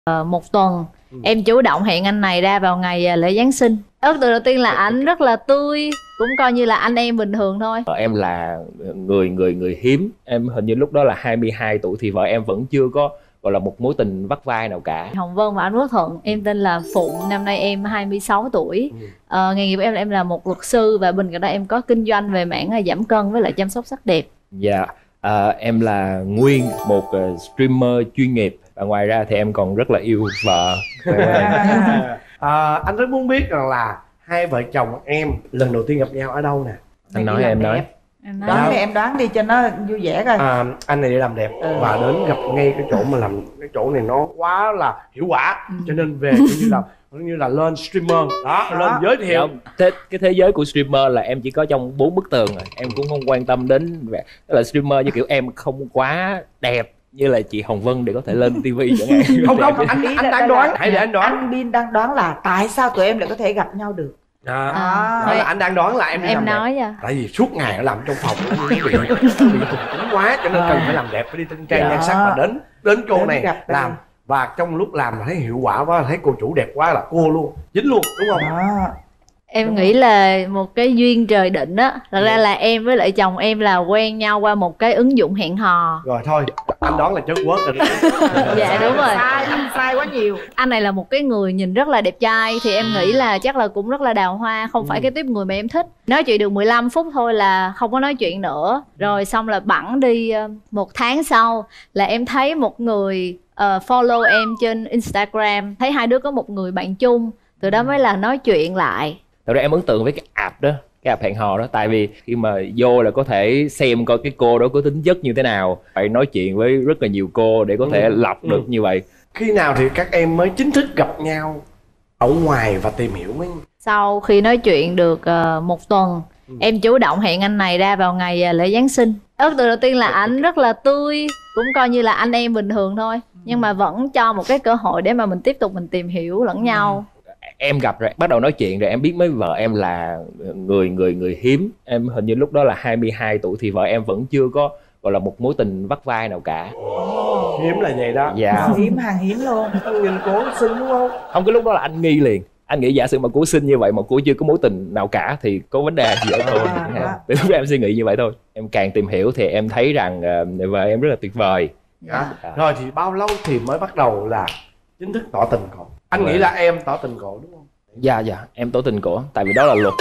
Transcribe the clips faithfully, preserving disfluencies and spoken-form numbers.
uh, một tuần ừ. em chủ động hẹn anh này ra vào ngày lễ Giáng sinh. Ấn tượng đầu tiên là anh rất là tươi, cũng coi như là anh em bình thường thôi. Vợ em là người người người hiếm. Em hình như lúc đó là hai mươi hai tuổi thì vợ em vẫn chưa có gọi là một mối tình vắt vai nào cả. Hồng Vân và anh Quốc Thuận. Em tên là Phụng, năm nay em hai mươi sáu tuổi. ừ. ờ, Nghề nghiệp của em là em là một luật sư, và bên cạnh đó em có kinh doanh về mảng giảm cân với lại chăm sóc sắc đẹp. Dạ, à, em là Nguyên, một uh, streamer chuyên nghiệp. Và ngoài ra thì em còn rất là yêu vợ. à, Anh rất muốn biết rằng là hai vợ chồng em lần đầu tiên gặp nhau ở đâu nè? Anh nói em nói. Em đoán đi, em đoán đi cho nó vui vẻ coi. À, anh này đi làm đẹp ừ. và đến gặp ngay cái chỗ mà làm cái chỗ này nó quá là hiệu quả, ừ. cho nên về như là như là lên streamer đó, đó. lên giới thiệu. Thế cái thế giới của streamer là em chỉ có trong bốn bức tường rồi, em cũng không quan tâm đến về là streamer như kiểu em không quá đẹp như là chị Hồng Vân để có thể lên tivi chẳng hạn. Không không, anh anh đang đoán, hãy để anh đoán. Anh Bin đang đoán là tại sao tụi em lại có thể gặp nhau được. À, à, đó là anh đang đoán là em đi em làm nói đẹp. À. Tại vì suốt ngày ở làm trong phòng nó bị bị tùng túng quá, cho nên à. cần phải làm đẹp, phải đi tinh trang nhan sắc, và đến đến cô đến này làm đây. Và trong lúc làm thấy hiệu quả quá, thấy cô chủ đẹp quá là cô luôn dính luôn, đúng không? À. Em đúng nghĩ không? Là một cái duyên trời định á. Thật ừ. ra là em với lại chồng em là quen nhau qua một cái ứng dụng hẹn hò. Rồi thôi, anh đoán là chớt quớt rồi đó. Dạ đúng rồi. Sai, anh sai quá nhiều. Anh này là một cái người nhìn rất là đẹp trai, thì em nghĩ là chắc là cũng rất là đào hoa. Không ừ. phải cái tiếp người mà em thích. Nói chuyện được mười lăm phút thôi là không có nói chuyện nữa. Rồi xong là bẵng đi một tháng sau là em thấy một người uh, follow em trên Instagram. Thấy hai đứa có một người bạn chung. Từ đó mới là nói chuyện lại. Thật ra em ấn tượng với cái app đó, cái app hẹn hò đó. Tại vì khi mà vô là có thể xem coi cái cô đó có tính chất như thế nào, phải nói chuyện với rất là nhiều cô để có thể ừ. lọc được ừ. như vậy. Khi nào thì các em mới chính thức gặp nhau ở ngoài và tìm hiểu mới? Sau khi nói chuyện được uh, một tuần ừ. em chủ động hẹn anh này ra vào ngày lễ Giáng sinh. Ấn tượng đầu tiên là anh rất là tươi, cũng coi như là anh em bình thường thôi, nhưng mà vẫn cho một cái cơ hội để mà mình tiếp tục mình tìm hiểu lẫn nhau. Em gặp rồi, bắt đầu nói chuyện rồi em biết mấy vợ em là người người người hiếm. Em hình như lúc đó là hai mươi hai tuổi thì vợ em vẫn chưa có gọi là một mối tình vắt vai nào cả. Oh, hiếm là vậy đó. Dạ. Hiếm hàng hiếm luôn. Nhìn cô xinh đúng không? Không, cái lúc đó là anh nghi liền. Anh nghĩ giả sử mà cô xinh như vậy mà cô chưa có mối tình nào cả thì có vấn đề gì ở thôi. À, Từ lúc đó em suy nghĩ như vậy thôi. Em càng tìm hiểu thì em thấy rằng uh, vợ em rất là tuyệt vời. Dạ. À. Rồi thì bao lâu thì mới bắt đầu là chính thức tỏ tình cổ? Anh nghĩ là em tỏ tình cổ đúng không? Dạ dạ, em tỏ tình cổ, tại vì đó là luật.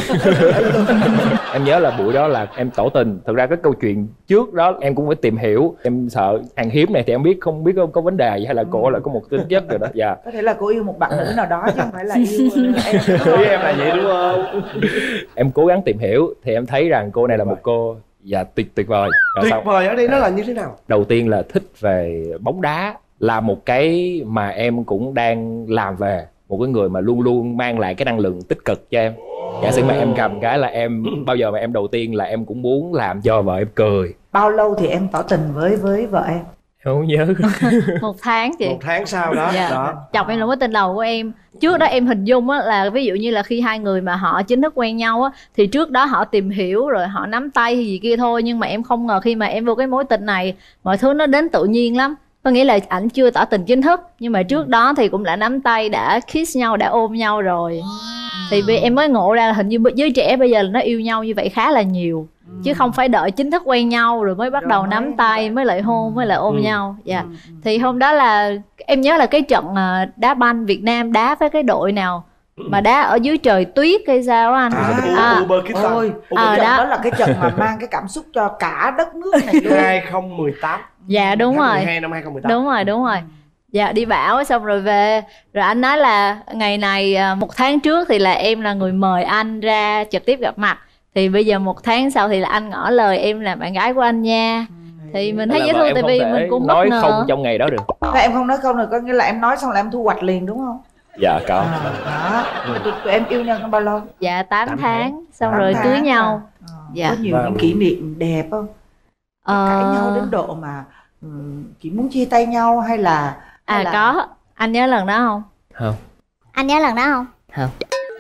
Em nhớ là buổi đó là em tỏ tình. Thực ra cái câu chuyện trước đó em cũng phải tìm hiểu. Em sợ hàng hiếm này thì em biết không biết có, có vấn đề gì hay là cô là có một tính chất rồi đó. Dạ. Có thể là cô yêu một bạn nữ nào đó chứ không phải là yêu em. Ý em là vậy đúng không? Em cố gắng tìm hiểu thì em thấy rằng cô này là một cô dạ tuyệt tuyệt vời. Rồi tuyệt sao? vời ở đây nó là như thế nào? Đầu tiên là thích về bóng đá, là một cái mà em cũng đang làm về. Một cái người mà luôn luôn mang lại cái năng lượng tích cực cho em. Giả sử mà em cầm cái là em bao giờ mà em đầu tiên là em cũng muốn làm cho vợ em cười. Bao lâu thì em tỏ tình với với vợ em? Em không nhớ. Một tháng chị. Một tháng sau đó. Dạ. Đó. Chồng em là mối tình đầu của em. Trước đó em hình dung á là ví dụ như là khi hai người mà họ chính thức quen nhau á thì trước đó họ tìm hiểu rồi họ nắm tay hay gì kia thôi. Nhưng mà em không ngờ khi mà em vô cái mối tình này mọi thứ nó đến tự nhiên lắm. Có nghĩa là ảnh chưa tỏ tình chính thức, nhưng mà trước đó thì cũng đã nắm tay, đã kiss nhau, đã ôm nhau rồi. Thì vì em mới ngộ ra là hình như giới trẻ bây giờ là nó yêu nhau như vậy khá là nhiều, chứ không phải đợi chính thức quen nhau rồi mới bắt đầu nắm tay, mới lại hôn, mới lại ôm ừ. nhau. Dạ. Thì hôm đó là em nhớ là cái trận đá banh Việt Nam đá với cái đội nào mà đá ở dưới trời tuyết hay sao anh? À, à, ôi, à, đó. đó là cái trận mà mang cái cảm xúc cho cả đất nước này luôn. hai không một tám. Dạ đúng rồi. hai mươi năm hai không một tám. Đúng rồi, đúng rồi. Dạ đi bão xong rồi về. Rồi anh nói là ngày này một tháng trước thì là em là người mời anh ra trực tiếp gặp mặt. Thì bây giờ một tháng sau thì là anh ngỏ lời em là bạn gái của anh nha. Thì mình thấy dễ thương tại vì mình cũng nói bất ngờ. Không trong ngày đó được. Là em không nói không được, có nghĩa là em nói xong là em thu hoạch liền đúng không? Dạ có. À, đó. Ừ. Tụi, tụi em yêu nhau trong bao lâu? Dạ tám tháng. Xong rồi cưới à. nhau. À. Dạ. Có nhiều và... những kỷ niệm đẹp không? Ờ... Cãi nhau đến độ mà um, chỉ muốn chia tay nhau hay là hay À là... có. Anh nhớ lần đó không? Không. Anh nhớ lần đó không? Không.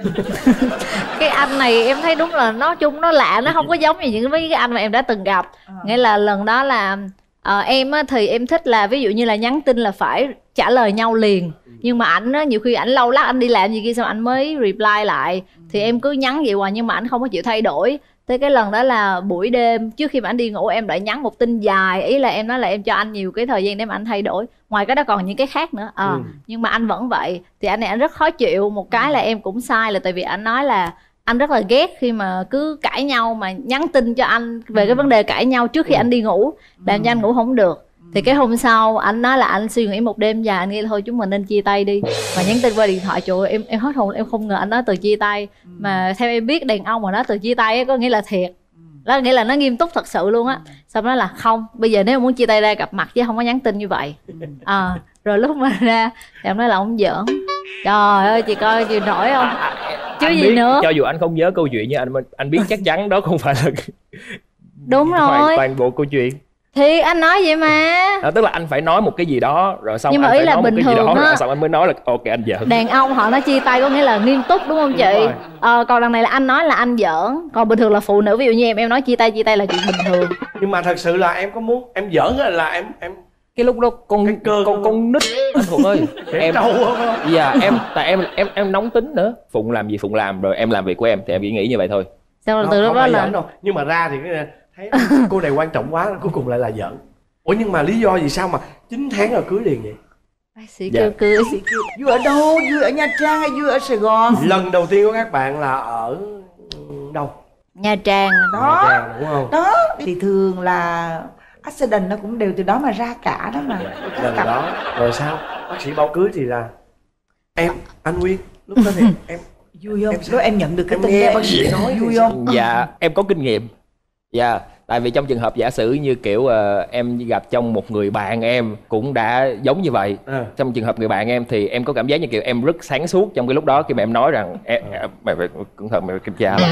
Cái anh này em thấy đúng là nói chung nó lạ, nó không có giống như những mấy cái anh mà em đã từng gặp. à. Nghĩa là lần đó là uh, em á, thì em thích là ví dụ như là nhắn tin là phải trả lời nhau liền. Nhưng mà ảnh á, nhiều khi ảnh lâu lắc anh đi làm gì kia xong ảnh mới reply lại. Thì em cứ nhắn vậy hoài nhưng mà ảnh không có chịu thay đổi. Tới cái lần đó là buổi đêm trước khi mà anh đi ngủ em lại nhắn một tin dài, ý là em nói là em cho anh nhiều cái thời gian để mà anh thay đổi. Ngoài cái đó còn những cái khác nữa. À, ừ. Nhưng mà anh vẫn vậy. Thì anh này anh rất khó chịu. Một cái là em cũng sai là tại vì anh nói là anh rất là ghét khi mà cứ cãi nhau mà nhắn tin cho anh về cái vấn đề cãi nhau trước khi ừ. anh đi ngủ, làm cho anh ngủ không được. Thì cái hôm sau anh nói là anh suy nghĩ một đêm dài, anh nghĩ thôi chúng mình nên chia tay đi, và nhắn tin qua điện thoại. Trời ơi, em em hết hồn, em không ngờ anh nói từ chia tay. Mà theo em biết đàn ông mà nói từ chia tay ấy, có nghĩa là thiệt, đó nghĩa là nó nghiêm túc thật sự luôn á. Xong đó là không, bây giờ nếu muốn chia tay ra gặp mặt chứ không có nhắn tin như vậy. À, rồi lúc mà ra thì em nói là ông giỡn. Trời ơi chị coi chịu nổi không chứ anh gì biết, nữa. cho dù anh không nhớ câu chuyện nhưng anh anh biết chắc chắn đó không phải là đúng rồi toàn, toàn bộ câu chuyện. Thì anh nói vậy mà. Đó, tức là anh phải nói một cái gì đó rồi xong nhưng mà anh ý phải là nói bình một cái thường gì đó á, rồi xong anh mới nói là ok anh giỡn. Đàn ông họ nói chia tay có nghĩa là nghiêm túc đúng không chị? Đúng ờ, còn lần này là anh nói là anh giỡn. Còn bình thường là phụ nữ ví dụ như em em nói chia tay chia tay là chuyện bình thường. Nhưng mà thật sự là em có muốn em giỡn là em em cái lúc đó con cái cơ con con nít anh Thuận ơi. Em trâu không? Dạ em tại em em em nóng tính nữa. Phụng làm gì Phụng làm, rồi em làm việc của em thì em chỉ nghĩ như vậy thôi. Sao rồi từ lúc đó là đâu. Nhưng mà ra thì cái thấy cô này quan trọng quá, cuối cùng lại là giỡn. Ủa nhưng mà lý do gì sao mà chín tháng rồi cưới liền vậy? bác sĩ kêu cưới. Vui ở đâu? Vui ở Nha Trang hay vui ở Sài Gòn? Lần đầu tiên của các bạn là ở đâu? Nha Trang. Đó. Nha Trang, đúng không? Đó. Thì thường là accident nó cũng đều từ đó mà ra cả đó mà. Lần đó. Rồi sao? Bác sĩ báo cưới thì là em, anh Nguyên, lúc đó thì em vui không? Em, lúc em nhận được cái em tin nghe đó bác sĩ em nói vui không? Dạ em có kinh nghiệm. Dạ tại vì trong trường hợp giả sử như kiểu uh, em gặp trong một người bạn em cũng đã giống như vậy. À. Trong trường hợp người bạn em thì em có cảm giác như kiểu em rất sáng suốt trong cái lúc đó khi mà em nói rằng em, à. mày phải cẩn thận, mày phải kiểm tra lại.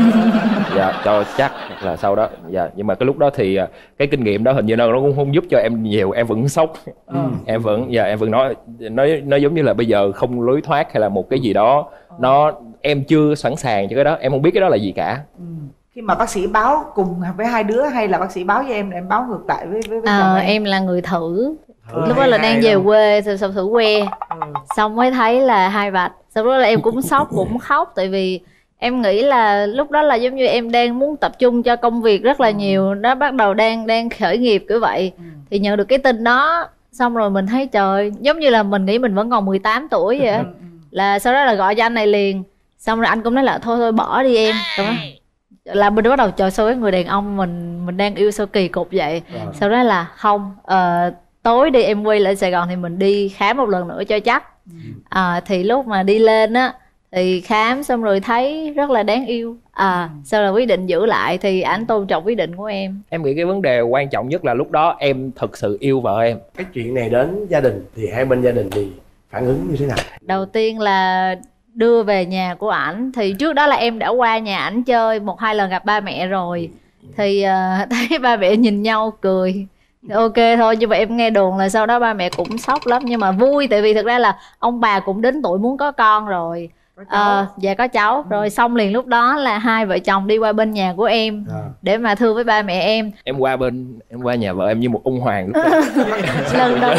Dạ cho chắc là sau đó. Dạ nhưng mà cái lúc đó thì uh, cái kinh nghiệm đó hình như nó cũng không giúp cho em nhiều, em vẫn sốc. Ừ. Em vẫn dạ em vẫn nói nói nó giống như là bây giờ không lối thoát hay là một cái gì đó. Ừ. Nó em chưa sẵn sàng cho cái đó, em không biết cái đó là gì cả. Ừ. Khi mà bác sĩ báo cùng với hai đứa hay là bác sĩ báo với em em báo ngược lại với với, với à, chồng em? Em là người thử. Ừ, lúc đó là đang về đâu. quê xong, xong thử que. Ừ. Xong mới thấy là hai vạch. Sau đó là em cũng sốc cũng khóc. Tại vì em nghĩ là lúc đó là giống như em đang muốn tập trung cho công việc rất là nhiều. Nó bắt đầu đang đang khởi nghiệp kiểu vậy. Ừ. Thì nhận được cái tin đó xong rồi mình thấy trời, giống như là mình nghĩ mình vẫn còn mười tám tuổi vậy. Là sau đó là gọi cho anh này liền. Xong rồi anh cũng nói là thôi thôi bỏ đi em. Đúng không? Là mình bắt đầu chờ sau cái người đàn ông mình mình đang yêu sao kỳ cục vậy. À. Sau đó là không, uh, tối đi em quay lại Sài Gòn thì mình đi khám một lần nữa cho chắc. À, thì lúc mà đi lên á thì khám xong rồi thấy rất là đáng yêu. À, sau là quyết định giữ lại thì ảnh tôn trọng quyết định của em. Em nghĩ cái vấn đề quan trọng nhất là lúc đó em thật sự yêu vợ em. Cái chuyện này đến gia đình thì hai bên gia đình thì phản ứng như thế nào? Đầu tiên là đưa về nhà của ảnh. Thì trước đó là em đã qua nhà ảnh chơi một hai lần gặp ba mẹ rồi. Thì uh, thấy ba mẹ nhìn nhau cười. Ok thôi, nhưng mà em nghe đồn là sau đó ba mẹ cũng sốc lắm. Nhưng mà vui tại vì thực ra là ông bà cũng đến tuổi muốn có con rồi. Có cháu. Uh, dạ có cháu. Ừ. Rồi xong liền lúc đó là hai vợ chồng đi qua bên nhà của em. À. Để mà thưa với ba mẹ em. Em qua bên, em qua nhà vợ em như một ông hoàng lúc đó. Lần đầu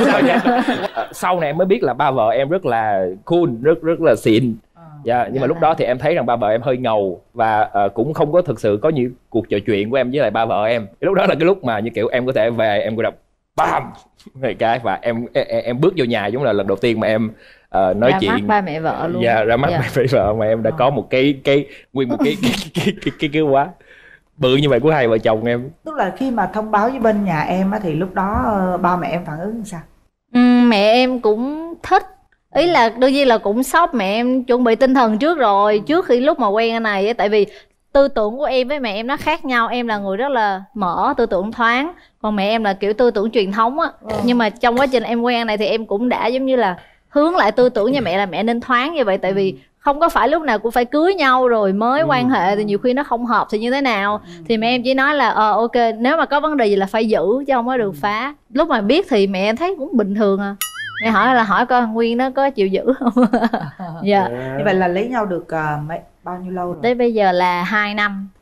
sau này em mới biết là ba vợ em rất là cool, rất rất là xịn. Dạ, nhưng mà lúc đó thì em thấy rằng ba vợ em hơi ngầu và uh, cũng không có thực sự có những cuộc trò chuyện của em với lại ba vợ em. Lúc đó là cái lúc mà như kiểu em có thể về em có đọc bam cái và em, em em bước vô nhà giống là lần đầu tiên mà em uh, nói ra chuyện mắt ba mẹ vợ luôn. Dạ, ra mắt dạ. ba mẹ vợ mà em đã có một cái cái nguyên một cái cái cái cái cái, cái, cái quá bự như vậy của hai vợ chồng em. Tức là khi mà thông báo với bên nhà em á thì lúc đó uh, ba mẹ em phản ứng sao? Ừ, mẹ em cũng thích. Ý là đương nhiên là cũng sốc, mẹ em chuẩn bị tinh thần trước rồi, trước khi lúc mà quen cái này. Tại vì tư tưởng của em với mẹ em nó khác nhau. Em là người rất là mở, tư tưởng thoáng. Còn mẹ em là kiểu tư tưởng truyền thống á. Ừ. Nhưng mà trong quá trình em quen này thì em cũng đã giống như là hướng lại tư tưởng như mẹ là mẹ nên thoáng như vậy. Tại vì không có phải lúc nào cũng phải cưới nhau rồi mới ừ. quan hệ thì nhiều khi nó không hợp thì như thế nào. Ừ. Thì mẹ em chỉ nói là ờ ok, nếu mà có vấn đề gì là phải giữ chứ không có được phá. Lúc mà biết thì mẹ em thấy cũng bình thường à. Mẹ hỏi là hỏi coi Nguyên nó có chịu giữ không. Dạ. Như vậy là lấy nhau được uh, mấy bao nhiêu lâu rồi? Tới bây giờ là hai năm.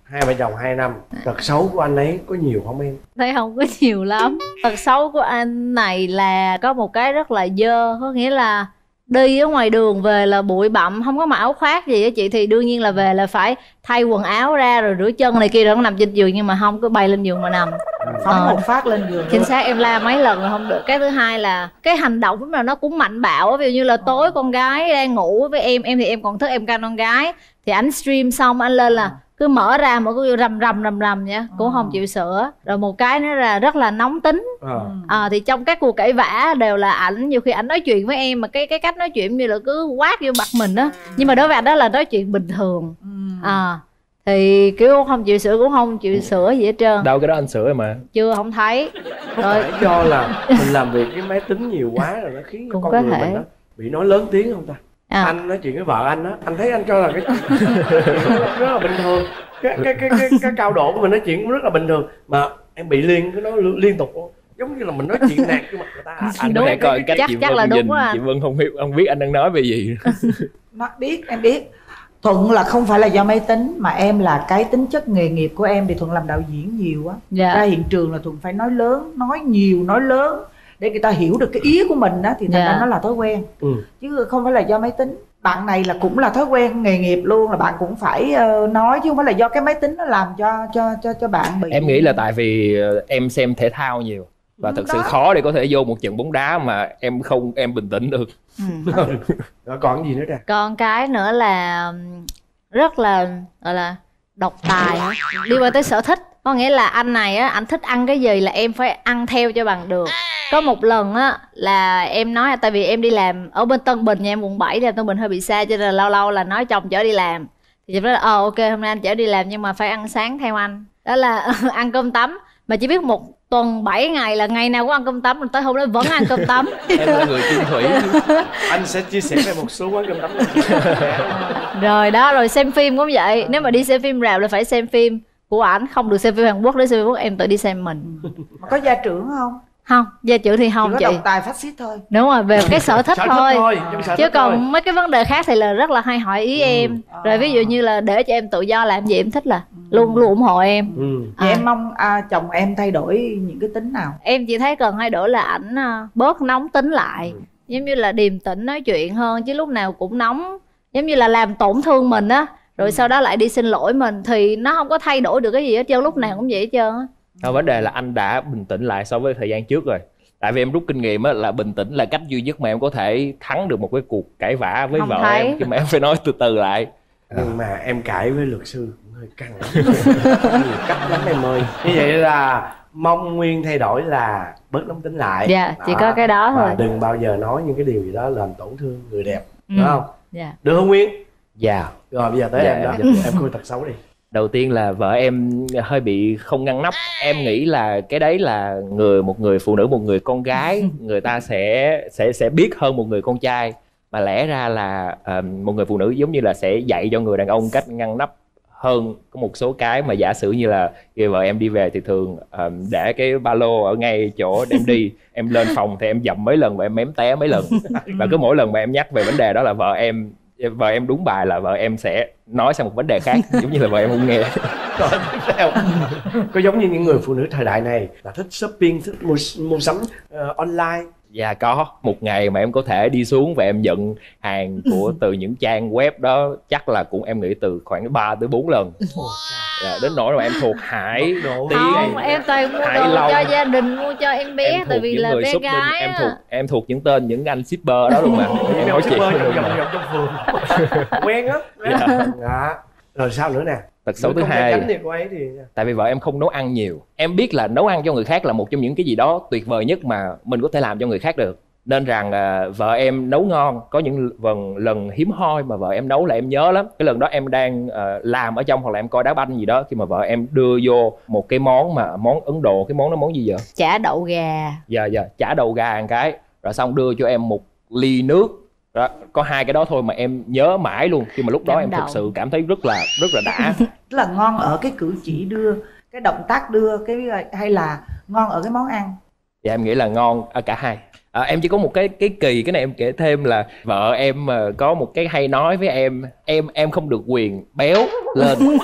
hai vợ chồng hai năm, tật xấu của anh ấy có nhiều không em? Thấy không có nhiều lắm. Tật xấu của anh này là có một cái rất là dơ, có nghĩa là đi ở ngoài đường về là bụi bặm, không có mặc áo khoác gì á chị, thì đương nhiên là về là phải thay quần áo ra rồi rửa chân này kia rồi nó nằm trên giường, nhưng mà không có bay lên giường mà nằm. Phóng Ờ, một phát lên giường. chính xác, em la mấy lần là không được. Cái thứ hai là cái hành động lúc nào nó cũng mạnh bạo á, ví dụ như là tối con gái đang ngủ với em em thì em còn thức, em canh con gái thì anh stream xong anh lên là cứ mở ra mà cứ rầm rầm rầm rầm nhá, cũng không chịu sửa. Rồi một cái nữa là rất là nóng tính. Ờ. À, thì trong các cuộc cãi vã đều là ảnh, nhiều khi ảnh nói chuyện với em mà cái cái cách nói chuyện như là cứ quát vô mặt mình á, nhưng mà đối với ảnh đó là nói chuyện bình thường. À, thì kiểu không chịu sửa cũng không chịu sửa gì hết trơn. Đâu cái đó anh sửa rồi mà. Chưa, không thấy. Có Rồi phải do là mình làm việc cái máy tính nhiều quá rồi nó khiến Cũng con có người thể. mình đó bị nói lớn tiếng không ta? à, Anh nói chuyện với vợ anh á, anh thấy anh cho là cái chuyện rất, rất là bình thường. Cái cái cái cái, cái cao độ của mình nói chuyện cũng rất là bình thường mà em bị liên cái nó liên tục luôn. Giống như là mình nói chuyện nạt cái mặt người ta. Anh Đúng, có thể coi cách chắc- chị chắc Vân là đúng nhìn, quá à. chị Vân không biết không biết anh đang nói về gì. Nó biết, em biết. Thuận là không phải là do máy tính mà em là cái tính chất nghề nghiệp của em, thì Thuận làm đạo diễn nhiều á. Dạ. Ra hiện trường là Thuận phải nói lớn, nói nhiều, nói lớn để người ta hiểu được cái ý của mình đó, thì thành Dạ. ra nó là thói quen. Ừ. Chứ không phải là do máy tính. Bạn này là cũng là thói quen nghề nghiệp luôn, là bạn cũng phải uh, nói, chứ không phải là do cái máy tính nó làm cho cho cho cho bạn bị. Em nghĩ là tại vì ờ, em xem thể thao nhiều và Ừ, thật đó. sự khó để có thể vô một trận bóng đá mà em không em bình tĩnh được. Ừ. Rồi còn cái gì nữa nè? Còn cái nữa là ừm, rất là gọi là độc tài hả? Liên quan tới sở thích. Có nghĩa là anh này á, anh thích ăn cái gì là em phải ăn theo cho bằng được. Có một lần á là em nói, tại vì em đi làm ở bên Tân Bình nha, em quận bảy, thì Tân Bình hơi bị xa cho nên là lâu lâu là nói chồng chở đi làm. Thì chị nói là ờ ok hôm nay anh chở đi làm nhưng mà phải ăn sáng theo anh. Đó là ăn cơm tấm. Mà chỉ biết một tuần bảy ngày là ngày nào cũng ăn cơm tấm, rồi tới hôm đó vẫn ăn cơm tấm. Em là người chung thủy. Anh sẽ chia sẻ về một số quán cơm tấm. Rồi đó, rồi xem phim cũng vậy. Nếu mà đi xem phim rạp là phải xem phim của ảnh, không được xem phim Hàn Quốc. Để xem phim Hàn Quốc em tự đi xem mình. Mà có gia trưởng không? Không, gia trưởng thì không Chỉ chị. có độc tài phát xít thôi. Đúng rồi, về cái sở thích Sở thích thôi. thôi, trong sở Chứ thích còn thôi. mấy cái vấn đề khác thì là rất là hay hỏi ý em. Rồi ví dụ như là để cho em tự do làm gì em thích là luôn luôn ủng hộ em. Ừ. Vậy À. em mong à, chồng em thay đổi những cái tính nào? Em chỉ thấy cần thay đổi là ảnh à, bớt nóng tính lại. Giống như là điềm tĩnh nói chuyện hơn, chứ lúc nào cũng nóng. Giống như là làm tổn thương mình á, rồi sau đó lại đi xin lỗi mình, thì nó không có thay đổi được cái gì hết trơn, lúc nào cũng vậy hết trơn á. Không, vấn đề là anh đã bình tĩnh lại so với thời gian trước rồi. Tại vì em rút kinh nghiệm á, là bình tĩnh là cách duy nhất mà em có thể thắng được một cái cuộc cãi vã với Không vợ thấy. em, khi mà em phải nói từ từ lại. Nhưng mà em cãi với luật sư cũng hơi căng lắm. Nhiều cách lắm em ơi. Như vậy là mong Nguyên thay đổi là bớt nóng tính lại. Dạ, chỉ có cái đó Và thôi. đừng bao giờ nói những cái điều gì đó làm tổn thương người đẹp. Ừ. Đúng không? Dạ. Được không Nguyên? Dạ. Rồi bây giờ tới Dạ, em đó. dạ. Em khui tật xấu đi. Đầu tiên là vợ em hơi bị không ngăn nắp. Em nghĩ là cái đấy là người một người phụ nữ, một người con gái, người ta sẽ sẽ sẽ biết hơn một người con trai. Mà lẽ ra là ờ, một người phụ nữ giống như là sẽ dạy cho người đàn ông cách ngăn nắp hơn. Có một số cái mà giả sử như là khi vợ em đi về thì thường ờ, để cái ba lô ở ngay chỗ đem đi. Em lên phòng thì em dậm mấy lần và em mém té mấy lần. Và cứ mỗi lần mà em nhắc về vấn đề đó là vợ em vợ em đúng bài là vợ em sẽ nói sang một vấn đề khác, giống như là vợ em không nghe. Rồi tiếp theo. Có giống như những người phụ nữ thời đại này là thích shopping, thích mua, mua sắm uh, online. Dạ có. Một ngày mà em có thể đi xuống và em nhận hàng của từ những trang web đó chắc là cũng em nghĩ từ khoảng ba tới bốn lần. Dạ, đến nỗi mà em thuộc Hải, Độ Tí, Không, em toàn mua Hải đồ Long. cho gia đình, mua cho em bé, em tại thuộc vì những là người bé shopping, gái em á. thuộc em thuộc những tên những anh shipper đó luôn mà. Em Em nói chuyện shipper luôn trong mà. vòng trong phường. Quen á. Dạ. Dạ. Rồi sao nữa nè? Tật xấu Người thứ con hai, gái cánh thì cô ấy thì tại vì vợ em không nấu ăn nhiều. Em biết là nấu ăn cho người khác là một trong những cái gì đó tuyệt vời nhất mà mình có thể làm cho người khác được. Nên rằng à, vợ em nấu ngon. Có những lần, lần hiếm hoi mà vợ em nấu là em nhớ lắm. Cái lần đó em đang à, làm ở trong hoặc là em coi đá banh gì đó, khi mà vợ em đưa vô một cái món mà món Ấn Độ. Cái món đó món gì vậy? Chả đậu gà. Dạ dạ, chả đầu gà một cái. Rồi xong đưa cho em một ly nước đó. Có hai cái đó thôi mà em nhớ mãi luôn. Khi mà lúc đó Cảm em thực động. sự cảm thấy rất là rất là đã. Tức là ngon ở cái cử chỉ đưa, cái động tác đưa, cái hay là ngon ở cái món ăn? Dạ em nghĩ là ngon ở cả hai. À, em chỉ có một cái cái kỳ, cái này em kể thêm là vợ em mà có một cái hay nói với em, em em không được quyền béo lên.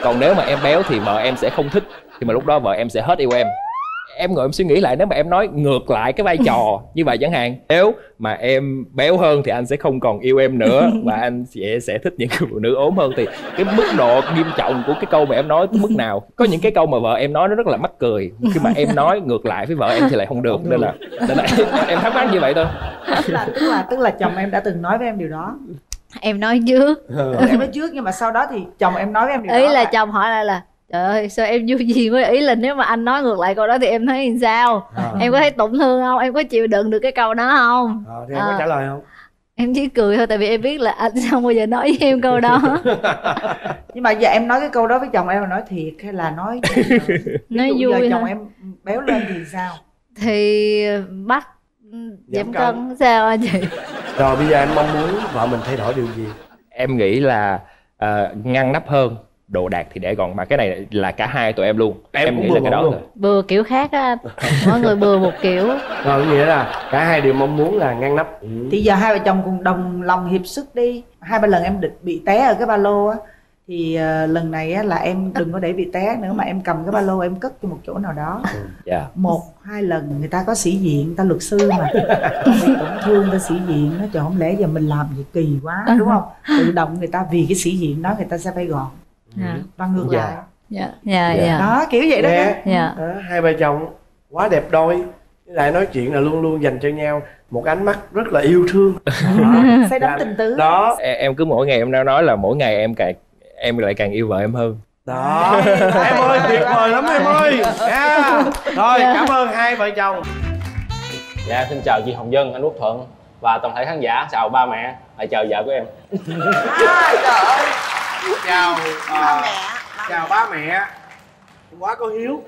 Còn nếu mà em béo thì vợ em sẽ không thích, thì mà lúc đó vợ em sẽ hết yêu em. Em ngồi em suy nghĩ lại, nếu mà em nói ngược lại cái vai trò như vậy chẳng hạn, nếu mà em béo hơn thì anh sẽ không còn yêu em nữa và anh sẽ sẽ thích những phụ nữ ốm hơn, thì cái mức độ nghiêm trọng của cái câu mà em nói tới mức nào. Có những cái câu mà vợ em nói nó rất là mắc cười, khi mà em nói ngược lại với vợ em thì lại không được, nên là, nên là em, em thắc mắc như vậy thôi. Tức là, tức là tức là chồng em đã từng nói với em điều đó. Em nói trước. Ừ, em nói trước nhưng mà sau đó thì chồng em nói với em điều Ý đó là lại. chồng hỏi lại là trời ơi sao em vui gì với, ý là nếu mà anh nói ngược lại câu đó thì em thấy làm sao? À. Em có thấy tổn thương không? Em có chịu đựng được cái câu đó không? À, thì em À. có trả lời không? Em chỉ cười thôi, tại vì em biết là anh không bao giờ nói với em câu đó. Nhưng mà giờ em nói cái câu đó với chồng em là nói thiệt hay là nói Nói ví dụ vui giờ chồng thôi. em béo lên thì sao? Thì bắt giảm cân sao anh chị? Rồi bây giờ em mong muốn vợ mình thay đổi điều gì? Em nghĩ là à, ngăn nắp hơn, đồ đạc thì để gọn, mà cái này là cả hai tụi em luôn. Em Em cũng nghĩ bừa là cái bộn đó luôn. thôi. Bừa kiểu khác á, mỗi người bừa một kiểu. Rồi nghĩa là cả hai đều mong muốn là ngăn nắp. Ừ. Thì giờ hai vợ chồng cùng đồng lòng hiệp sức đi. Hai ba lần em định bị té ở cái ba lô á, thì uh, lần này á, là em đừng có để bị té nữa, mà em cầm cái ba lô em cất cho một chỗ nào đó. Dạ. Một hai lần người ta có sĩ diện, người ta luật sư mà bị tổn thương, người ta sĩ diện nó trời, không lẽ giờ mình làm gì kỳ quá đúng không? Tự động người ta vì cái sĩ diện đó người ta sẽ phải gọn. Dạ. Và ngược Dạ. lại. Dạ dạ Dạ. dạ. Đó kiểu vậy đó. Nè, Dạ. đó, hai vợ chồng quá đẹp đôi, với lại nói chuyện là luôn luôn dành cho nhau một ánh mắt rất là yêu thương. Say đắm tình tứ. Đó, Em, em cứ mỗi ngày em đang nói là mỗi ngày em càng em lại càng yêu vợ em hơn. đó. Em ơi tuyệt vời lắm em ơi. Nha. Rồi cảm ơn hai vợ chồng. Dạ, xin chào chị Hồng Vân, anh Quốc Thuận và toàn thể khán giả, chào ba mẹ, lại chào vợ của em. À, trời ơi, Chào ba à, mẹ. chào ba mẹ. Quá có hiếu.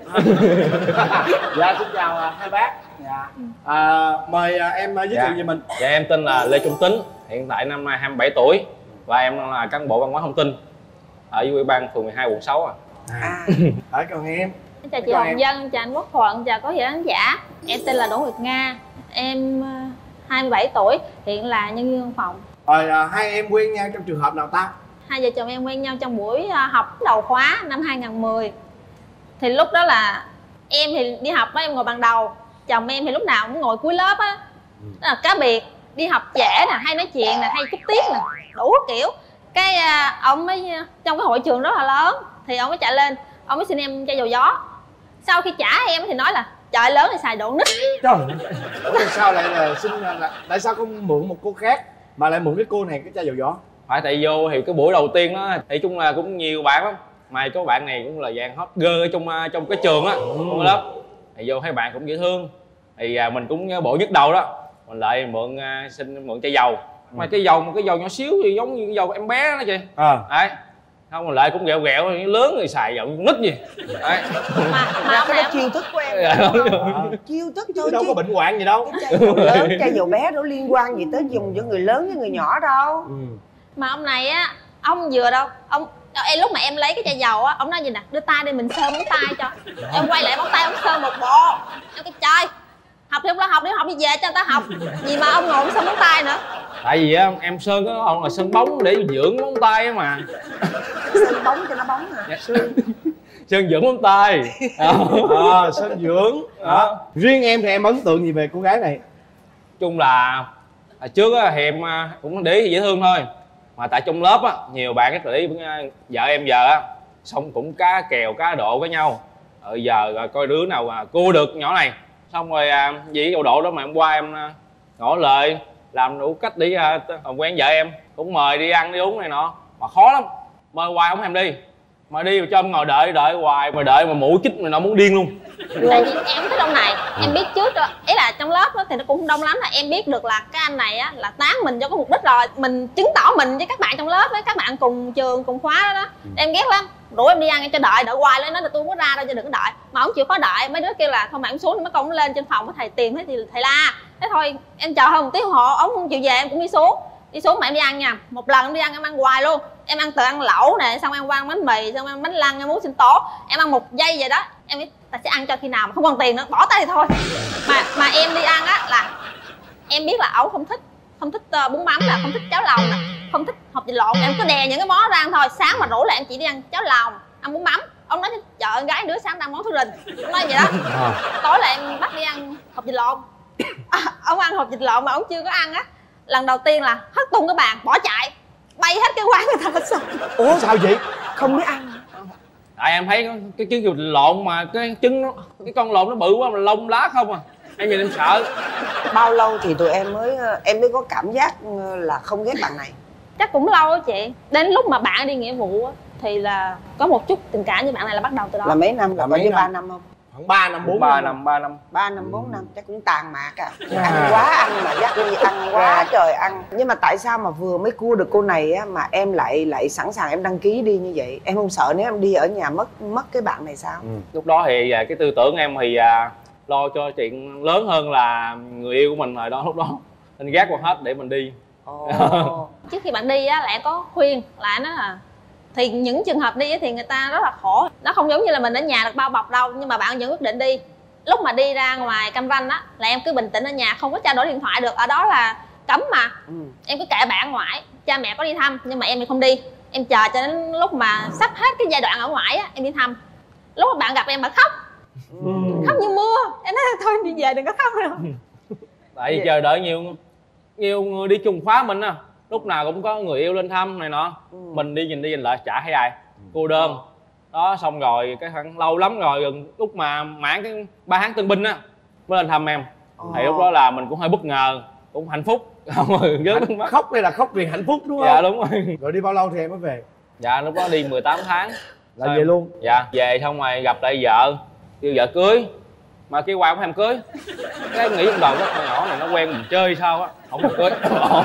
Dạ xin chào à, hai bác. Dạ. À, mời à, em à, giới Dạ. thiệu về mình. Dạ, em tên là Lê Trung Tính, hiện tại năm nay hai mươi bảy tuổi và em là cán bộ văn hóa thông tin ở Ủy ban phường mười hai quận sáu. À. À. Ở còn em. Chào chị Hồng Vân, chào anh Quốc Thuận, chào quý vị khán giả. Em tên là Đỗ Nguyệt Nga, em ờ, hai mươi bảy tuổi, hiện là nhân viên văn phòng. Rồi à, hai em quen nhau trong trường hợp nào ta? Hai vợ chồng em quen nhau trong buổi ờ, học đầu khóa năm hai không một không. Thì lúc đó là em thì đi học á, em ngồi bàn đầu, chồng em thì lúc nào cũng ngồi cuối lớp á. Đó là cá biệt, đi học trễ nè, hay nói chuyện nè, hay cúp tiết nè, đủ kiểu. Cái ờ, ông mới trong cái hội trường rất là lớn thì ông mới chạy lên, ông mới xin em chai dầu gió. Sau khi trả em thì nói là trời lớn thì xài độ nít. Trời ủa, tại sao lại là xin là tại sao không mượn một cô khác mà lại mượn cái cô này cái chai dầu gió? Phải tại vô thì cái buổi đầu tiên đó thì chung là cũng nhiều bạn lắm, mà có bạn này cũng là dạng hot girl ở trong trong cái trường á, trong cái lớp thì vô thấy bạn cũng dễ thương thì à, mình cũng bộ nhức đầu đó, mình lại mượn uh, xin mượn chai dầu, mà cái dầu một cái dầu nhỏ xíu thì giống như cái dầu em bé đó chị. À. Đấy, không mình lại cũng ghẹo ghẹo lớn thì xài dầu nít gì. Đấy. Mà, mà ông Cái này đó chiêu thức của em. Dạ, đúng rồi. À. Chiêu thức Chứ thôi đâu chứ. có bệnh hoạn gì đâu. Chai dầu lớn, chai dầu bé đâu liên quan gì tới dùng cho người lớn với người nhỏ đâu. Ừ. mà ông này á, ông vừa đâu, ông em lúc mà em lấy cái chai dầu á, ông nói gì nè, đưa tay đi mình sơ móng tay cho. Em quay lại móng tay ông sơ một bộ. Em cái trời, học thì không lo học, đi học đi về cho người ta học. Gì mà ông ngồi ông sơ móng tay nữa. Tại vì á em sơn cái ông là sơn bóng để dưỡng móng tay á mà. Sơn bóng cho nó bóng hả? Dạ. Sơn dưỡng móng tay. À, sơn dưỡng. Đó. Riêng em thì em ấn tượng gì về cô gái này? Chung là à, trước á thì em à, cũng để ý dễ thương thôi, mà tại trong lớp á nhiều bạn cái để ý với vợ em giờ á, xong cũng cá kèo cá độ với nhau. Ờ giờ à, coi đứa nào à, cua được nhỏ này, xong rồi à, vì độ độ đó mà em qua em à, ngỏ lời làm đủ cách để à, quen vợ em, cũng mời đi ăn đi uống này nọ, mà khó lắm, mời hoài không thèm đi, mà đi cho em ngồi đợi đợi hoài, mà đợi mà mũi chích mà nó muốn điên luôn. Tại vì em thích ông này, em biết trước rồi, ý là trong lớp đó thì nó cũng không đông lắm, là em biết được là cái anh này á là tán mình cho có mục đích rồi, mình chứng tỏ mình với các bạn trong lớp, với các bạn cùng trường cùng khóa đó đó. Em ghét lắm, rủ em đi ăn em cho đợi, đợi hoài lên, nói là tôi không có ra đâu cho đừng có đợi, mà ông chịu khó đợi. Mấy đứa kêu là thôi mà em xuống, mấy con nó lên trên phòng thầy tìm thấy thì thầy la, thế thôi em chờ hơn một tiếng hồ, ông không chịu về em cũng đi xuống. Đi xuống mà em đi ăn nha, một lần em đi ăn em ăn hoài luôn, em ăn từ ăn lẩu nè, xong em qua ăn bánh mì, xong em ăn bánh lăng, em muốn sinh tố, em ăn một giây vậy đó, em biết ta sẽ ăn cho khi nào mà không còn tiền nữa, bỏ tay thì thôi. Mà mà em đi ăn á là em biết là ổng không thích không thích uh, bún mắm nè, không thích cháo lòng nè, không thích hộp vịt lộn, em cứ đè những cái món ra ăn thôi. Sáng mà rủ là em chỉ đi ăn cháo lòng, ăn bún mắm. Ông nói trời ơi, gái đứa sáng ăn món thứ rình. Ông nói vậy đó. À. Tối là em bắt đi ăn hộp vịt lộn. À, ông ăn hộp vịt lộn mà ông chưa có ăn á. Lần đầu tiên là hất tung cái bàn, bỏ chạy, bay hết cái quán người ta hết. Ủa sao vậy? Không biết ăn. Tại em thấy cái cái vịt lộn mà cái trứng nó, cái con lộn nó bự quá mà lông lá không à. Em nhìn em sợ. Bao lâu thì tụi em mới em mới có cảm giác là không ghét bạn này? Chắc cũng lâu á chị. Đến lúc mà bạn đi nghĩa vụ á thì là có một chút tình cảm với bạn này là bắt đầu từ đó. Là mấy năm? Là mấy bao nhiêu? năm? ba năm không? Khoảng ba năm bốn ba năm ba năm ba năm bốn năm chắc cũng tàn mạc à. Ăn quá ăn mà dắt đi ăn quá trời ăn. Nhưng mà tại sao mà vừa mới cua được cô này á mà em lại lại sẵn sàng em đăng ký đi như vậy? Em không sợ nếu em đi ở nhà mất mất cái bạn này sao? Ừ. Lúc đó thì cái tư tưởng em thì à, lo cho chuyện lớn hơn là người yêu của mình rồi đó. Lúc đó anh gác qua hết để mình đi. Oh. Trước khi bạn đi á là em có khuyên lại nó là thì những trường hợp đi thì người ta rất là khổ, nó không giống như là mình ở nhà được bao bọc đâu, nhưng mà bạn vẫn quyết định đi. Lúc mà đi ra ngoài Cam Ranh á là em cứ bình tĩnh ở nhà, không có trao đổi điện thoại được, ở đó là cấm mà. Ừ. Em cứ kệ bạn ở ngoài, cha mẹ có đi thăm nhưng mà em thì không đi, em chờ cho đến lúc mà sắp hết cái giai đoạn ở ngoài á em đi thăm. Lúc mà bạn gặp em mà khóc, ừ. khóc như mưa, em nói thôi đi về đừng có khóc nữa. Tại vì chờ đợi nhiều nhiều người đi chung khóa mình á, lúc nào cũng có người yêu lên thăm này nọ. Ừ. Mình đi nhìn đi nhìn lại chả thấy ai, cô đơn. Đó xong rồi cái khoảng lâu lắm rồi, gần lúc mà mãn cái ba tháng tân binh á mới lên thăm em. Ồ. Thì lúc đó là mình cũng hơi bất ngờ, cũng hạnh phúc. Không rồi Hạnh, khóc đây là khóc vì hạnh phúc đúng không? Dạ đúng rồi. Rồi đi bao lâu thì em mới về? Dạ lúc đó đi mười tám tháng. Là về em... luôn? Dạ về xong rồi gặp lại vợ, kêu vợ cưới mà kêu hoài không thèm cưới. Cái em nghĩ trong đầu cái nhỏ này nó quen mình chơi sao á, không thèm cưới.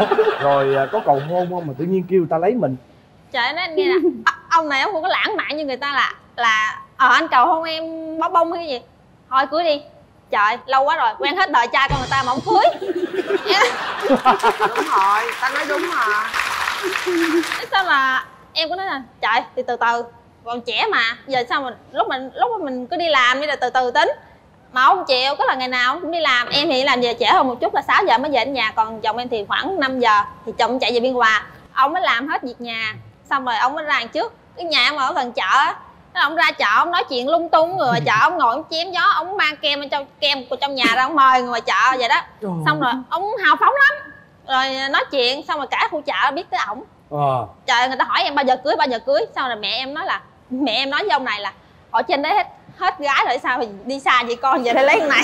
Rồi có cầu hôn không mà tự nhiên kêu người ta lấy mình? Trời nói anh nghe nè, ông này ông không có lãng mạn như người ta là là ờ anh cầu hôn em bó bông hay cái gì, thôi cưới đi. Trời lâu quá rồi, quen hết đời trai con người ta mà không cưới. Đúng rồi, ta nói đúng mà. Sao là em có nói là trời thì từ từ còn trẻ mà, giờ sao mà lúc mình lúc mà mình cứ đi làm đi là từ từ tính. Mà ông chịu, có là ngày nào ông cũng đi làm. Em thì làm về trễ hơn một chút là sáu giờ mới về đến nhà, còn chồng em thì khoảng năm giờ thì chồng chạy về Biên Hòa. Ông mới làm hết việc nhà xong rồi ông mới ra đằng trước cái nhà em ở gần chợ á, ông ra chợ ông nói chuyện lung tung, người ngoài chợ ông ngồi ông chém gió, ông mang kem trong kem của trong nhà ra ông mời người ngoài chợ vậy đó. Trời. Xong rồi ông hào phóng lắm, rồi nói chuyện xong rồi cả khu chợ biết tới ổng. À. Trời, người ta hỏi em bao giờ cưới bao giờ cưới, sau rồi mẹ em nói là mẹ em nói với ông này là ở trên đấy hết hết gái rồi sao thì đi xa vậy con, về đây lấy cái này.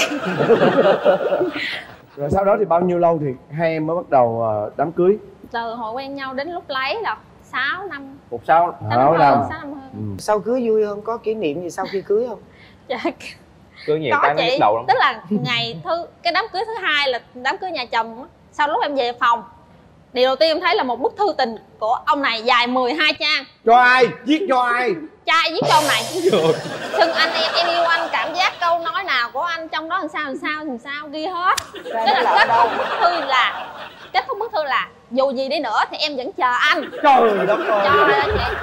Rồi sau đó thì bao nhiêu lâu thì hai em mới bắt đầu đám cưới? Từ hồi quen nhau đến lúc lấy là sáu năm. Một sáu sáu năm. sáu năm hơn. Ừ. Sau cưới vui không? Có kỷ niệm gì sau khi cưới không? Dạ. Cưới nhiều cái nó nhức đầu lắm. Tức là ngày thứ cái đám cưới thứ hai là đám cưới nhà chồng. Sau lúc em về phòng, điều đầu tiên em thấy là một bức thư tình của ông này dài mười hai trang. Cho ai? Viết cho ai? Trai viết cho ông này. Xưng anh em, em yêu anh, cảm giác câu nói nào của anh trong đó làm sao làm sao làm sao ghi hết. Tức là kết thúc bức thư là kết thúc bức thư là dù gì đi nữa thì em vẫn chờ anh. Trời đất ơi. Trời ơi chị.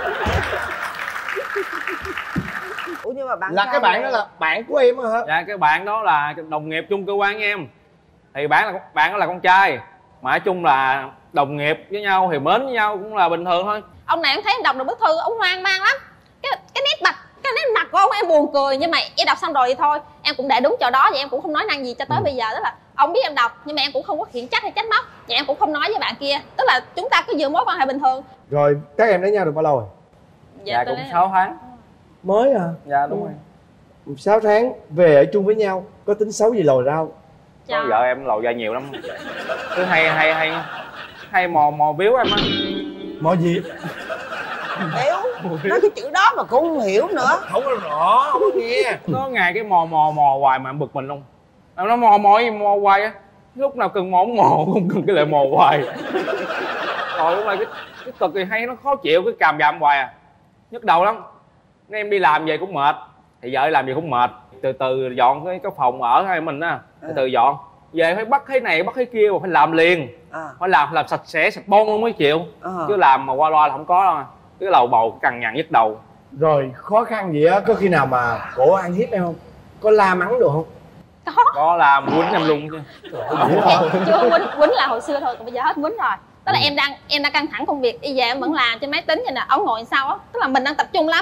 Ủa nhưng mà bạn là cái bạn đó là bạn của em hả? Dạ cái bạn đó là đồng nghiệp chung cơ quan với em. Thì bạn là bạn đó là con trai, mà nói chung là đồng nghiệp với nhau thì mến với nhau cũng là bình thường thôi. Ông này em thấy em đọc được bức thư ông hoang mang lắm. Cái cái nét mặt cái nét mặt của ông em buồn cười, nhưng mà em đọc xong rồi thì thôi em cũng để đúng chỗ đó, và em cũng không nói năng gì cho tới ừ. bây giờ. Tức là ông biết em đọc nhưng mà em cũng không có khiển trách hay trách móc, và em cũng không nói với bạn kia, tức là chúng ta cứ giữ mối quan hệ bình thường. Rồi các em lấy nhau được bao lâu rồi? Dạ, dạ cũng sáu tháng. Mới à? Dạ đúng ừ. rồi. Sáu tháng về ở chung với nhau, có tính xấu gì lòi ra không? Có vợ em lòi ra nhiều lắm. Cứ hay hay hay hay mò mò víu em á. Mò gì? Hiểu, nói cái chữ đó mà cũng không hiểu nữa. Không có rõ, không có nghe. Có ngày cái mò mò mò hoài mà em bực mình luôn. Em nói mò mò gì mò hoài á. Lúc nào cần mò mò, không cần cái lại mò hoài. Rồi lúc này cái, cái cực thì hay nó khó chịu, cái càm ràm hoài à. Nhức đầu lắm. Nên em đi làm về cũng mệt. Thì vợ làm gì cũng mệt. Từ từ dọn cái, cái phòng ở hai mình á. Từ từ dọn. Về phải bắt cái này bắt cái kia mà phải làm liền. À. Phải làm làm sạch sẽ sạch bon luôn mới chịu. À. Chứ làm mà qua loa là không có đâu. Cái lầu bầu cằn nhằn nhức đầu. Rồi khó khăn gì á, có khi nào mà cổ ăn hiếp em không? Có la mắng được không? Có. Có làm quýnh em luôn chứ. Chưa quýnh, quýnh là hồi xưa thôi, còn bây giờ hết quýnh rồi. Tức là ừ. em đang em đang căng thẳng công việc, đi về em vẫn làm trên máy tính vậy nè, ông ngồi sau á, tức là mình đang tập trung lắm.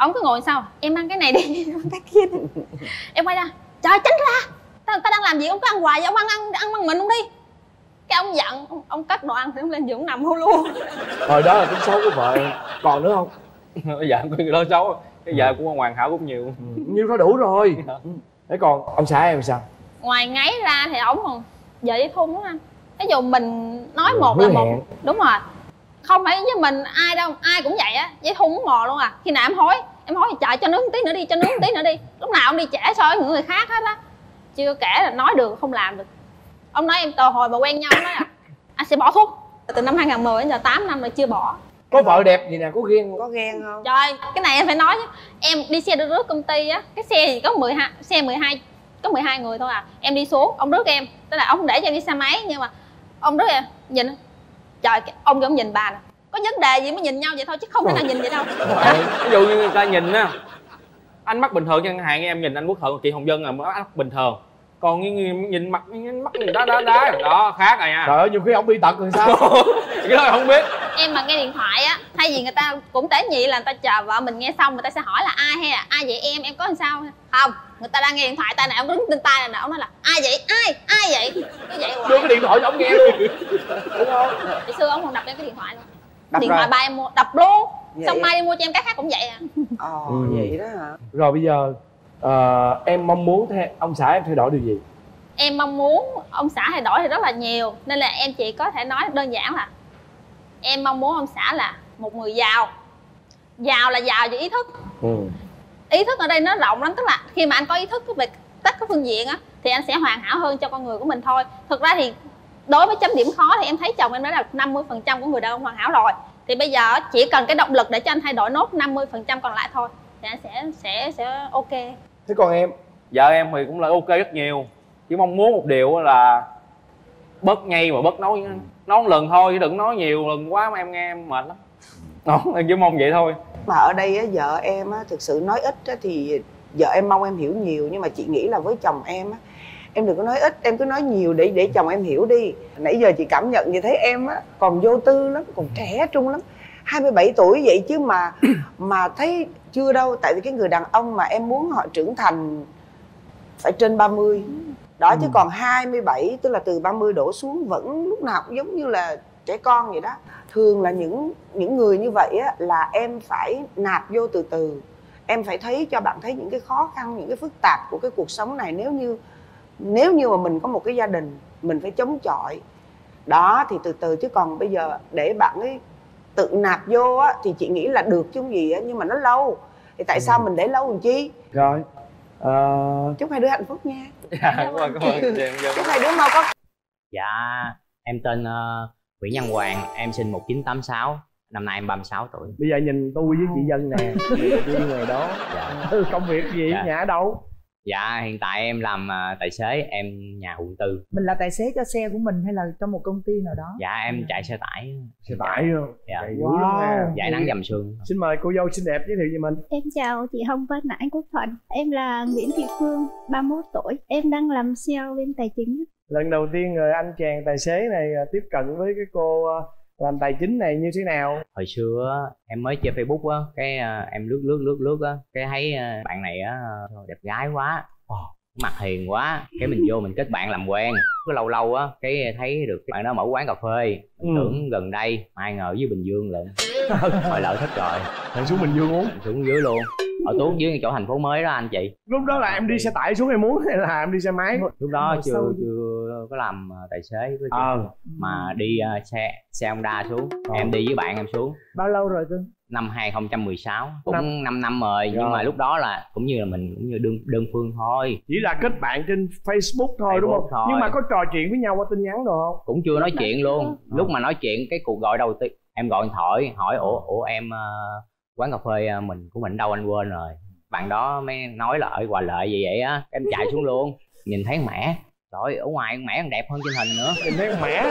Ông cứ ngồi sau, em ăn cái này đi, em ăn cái kia đi. Em quay ra, trời tránh ra, ta, ta đang làm gì, ông cứ ăn hoài vậy, ông ăn ăn ăn bằng mình không đi. Cái ông giận, ông, ông cất đồ ăn thì ông lên giường nằm hôn luôn. Rồi đó là tính xấu của vợ em. Còn nữa không? Bây giờ có nói xấu, cái vợ cũng hoàn hảo cũng nhiều. Ừ, nhiêu thôi đủ rồi. Thế còn ông xã em sao? Ngoài ngáy ra thì ổng còn vợ dây thun đó anh. Ví dụ mình nói ừ, một là một hẹn. Đúng rồi. Không phải với mình ai đâu, ai cũng vậy á, dây thun muốn mò luôn à. Khi nào em hối, em hối thì chạy cho nướng một tí nữa đi, cho nướng một tí nữa đi. Lúc nào ông đi trễ so với những người khác hết á. Chưa kể là nói được không làm được. Ông nói em từ hồi mà quen nhau ông nói là anh sẽ bỏ thuốc. Từ năm hai không một không đến giờ tám năm rồi chưa bỏ. Có vợ đẹp gì nè, có ghen không? Có ghen không? Trời, cái này em phải nói chứ. Em đi xe đưa rước công ty á, cái xe thì có mười hai, xe mười hai, có mười hai người thôi à. Em đi xuống, ông rước em, tức là ông không để cho em đi xe máy, nhưng mà ông rước em, nhìn, trời, ông kêu ông nhìn bà nè. Có vấn đề gì mới nhìn nhau vậy thôi chứ không thể nào nhìn vậy đâu. Ví dụ như người ta nhìn á, anh mắt bình thường chẳng hạn, em nhìn anh Quốc Thuận, chị Hồng Vân là mắt bình thường. Còn nhìn, nhìn mặt nhìn mắt nhìn đó đó đó đó khác rồi nha. Trời ơi, nhiều khi ông bị tật rồi sao? Cái đó không biết. Em mà nghe điện thoại á, thay vì người ta cũng tế nhị là người ta chờ vợ mình nghe xong, người ta sẽ hỏi là ai hay là ai vậy em, em có làm sao không? Người ta đang nghe điện thoại, tay này ông đứng trên tay này nè, ông nói là ai vậy, ai, ai vậy, cứ vậy hoài. Đưa cái điện thoại cho ông nghe luôn. Đúng không? Hồi xưa ông còn đập lên cái điện thoại luôn. Đập Điện rồi. thoại ba em mua, đập luôn. Vậy Xong à? mai đi mua cho em cái khác cũng vậy à. Ờ Ừ. vậy đó hả? Rồi bây giờ uh, em mong muốn theo ông xã em thay đổi điều gì? Em mong muốn ông xã thay đổi thì rất là nhiều, nên là em chỉ có thể nói đơn giản là em mong muốn ông xã là một người giàu. Giàu là giàu về ý thức. Ừ. Ý thức ở đây nó rộng lắm, tức là khi mà anh có ý thức về tất các phương diện á thì anh sẽ hoàn hảo hơn cho con người của mình thôi. Thực ra thì đối với chấm điểm khó thì em thấy chồng em đã là năm mươi phần trăm của người đàn ông hoàn hảo rồi. Thì bây giờ chỉ cần cái động lực để cho anh thay đổi nốt năm mươi phần trăm còn lại thôi thì anh sẽ sẽ sẽ ok. Thế còn em? Vợ em thì cũng là ok rất nhiều. Chỉ mong muốn một điều là bớt nhây mà bớt nói nói một lần thôi chứ đừng nói nhiều lần quá mà em nghe em mệt lắm. Đó, em chỉ mong vậy thôi. Mà ở đây á, vợ em á, thực sự nói ít á, thì vợ em mong em hiểu nhiều. Nhưng mà chị nghĩ là với chồng em á, em đừng có nói ít, em cứ nói nhiều để để chồng em hiểu đi. Nãy giờ chị cảm nhận như thấy em á còn vô tư lắm, còn trẻ trung lắm, hai mươi bảy tuổi vậy chứ mà mà thấy chưa đâu. Tại vì cái người đàn ông mà em muốn họ trưởng thành phải trên ba mươi đó. Ừ. Chứ còn hai mươi bảy tức là từ ba mươi đổ xuống vẫn lúc nào cũng giống như là trẻ con vậy đó. Thường là những những người như vậy á là em phải nạp vô từ từ. Em phải thấy cho bạn thấy những cái khó khăn, những cái phức tạp của cái cuộc sống này. Nếu như nếu như mà mình có một cái gia đình, mình phải chống chọi đó thì từ từ. Chứ còn bây giờ để bạn ấy tự nạp vô á thì chị nghĩ là được chứ không gì á, nhưng mà nó lâu thì tại sao mình để lâu làm chi. Rồi uh... chúc hai đứa hạnh phúc nha. Dạ, cảm ơn, cảm ơn. Chúc hai đứa mau có. Dạ em tên uh, Nguyễn Văn Hoàng, em sinh một chín tám sáu, năm nay em ba mươi sáu tuổi. Bây giờ nhìn tôi với chị Dân nè, đi ngoài đó. Dạ. Công việc gì, dạ. Nhà ở đâu? Dạ hiện tại em làm uh, tài xế, em nhà quận tư. Mình là tài xế cho xe của mình hay là trong một công ty nào đó? Dạ em dạ. chạy xe tải. Xe tải luôn. Dạ. Wow. Giải nắng dầm sương. Xin mời cô dâu xinh đẹp giới thiệu về mình. Em chào chị Hồng Vân, anh Quốc Thuận. Em là Nguyễn Thị Phương, ba mươi mốt tuổi. Em đang làm sale bên tài chính. Lần đầu tiên người anh chàng tài xế này tiếp cận với cái cô làm tài chính này như thế nào? Hồi xưa em mới chơi Facebook á, cái em lướt lướt lướt lướt á, cái thấy bạn này á đẹp gái quá, mặt hiền quá, cái mình vô mình kết bạn làm quen. Cứ lâu lâu á cái thấy được bạn đó mở quán cà phê, mình ừ. tưởng gần đây, ai ngờ dưới Bình Dương lận. Hồi lỡ thích rồi. Bạn xuống Bình Dương uống? Xuống dưới luôn. Ở tuốt dưới chỗ thành phố mới đó anh chị. Lúc đó là em đi xe tải xuống em muốn hay là em đi xe máy? Lúc đó chưa sâu. chưa có làm tài xế với ờ. mà đi uh, xe xe Honda xuống. Ờ. Em đi với bạn em xuống. Bao lâu rồi cưng? Năm hai không một sáu, cũng năm, năm năm rồi. rồi nhưng mà lúc đó là cũng như là mình cũng như đơn đơn phương thôi, chỉ là kết bạn trên Facebook thôi. Facebook đúng không? Thôi. Nhưng mà có trò chuyện với nhau qua tin nhắn rồi không? Cũng chưa nói chuyện luôn. ờ. Lúc mà nói chuyện cái cuộc gọi đầu tiên em gọi điện thoại hỏi ủa ủa em uh, quán cà phê mình của mình đâu anh quên rồi. Bạn đó mới nói là ở Hòa Lợi gì vậy á, em chạy xuống luôn. Nhìn thấy con mẹ, trời ơi ở ngoài con mẹ còn đẹp hơn trên hình nữa. Nhìn thấy con mẹ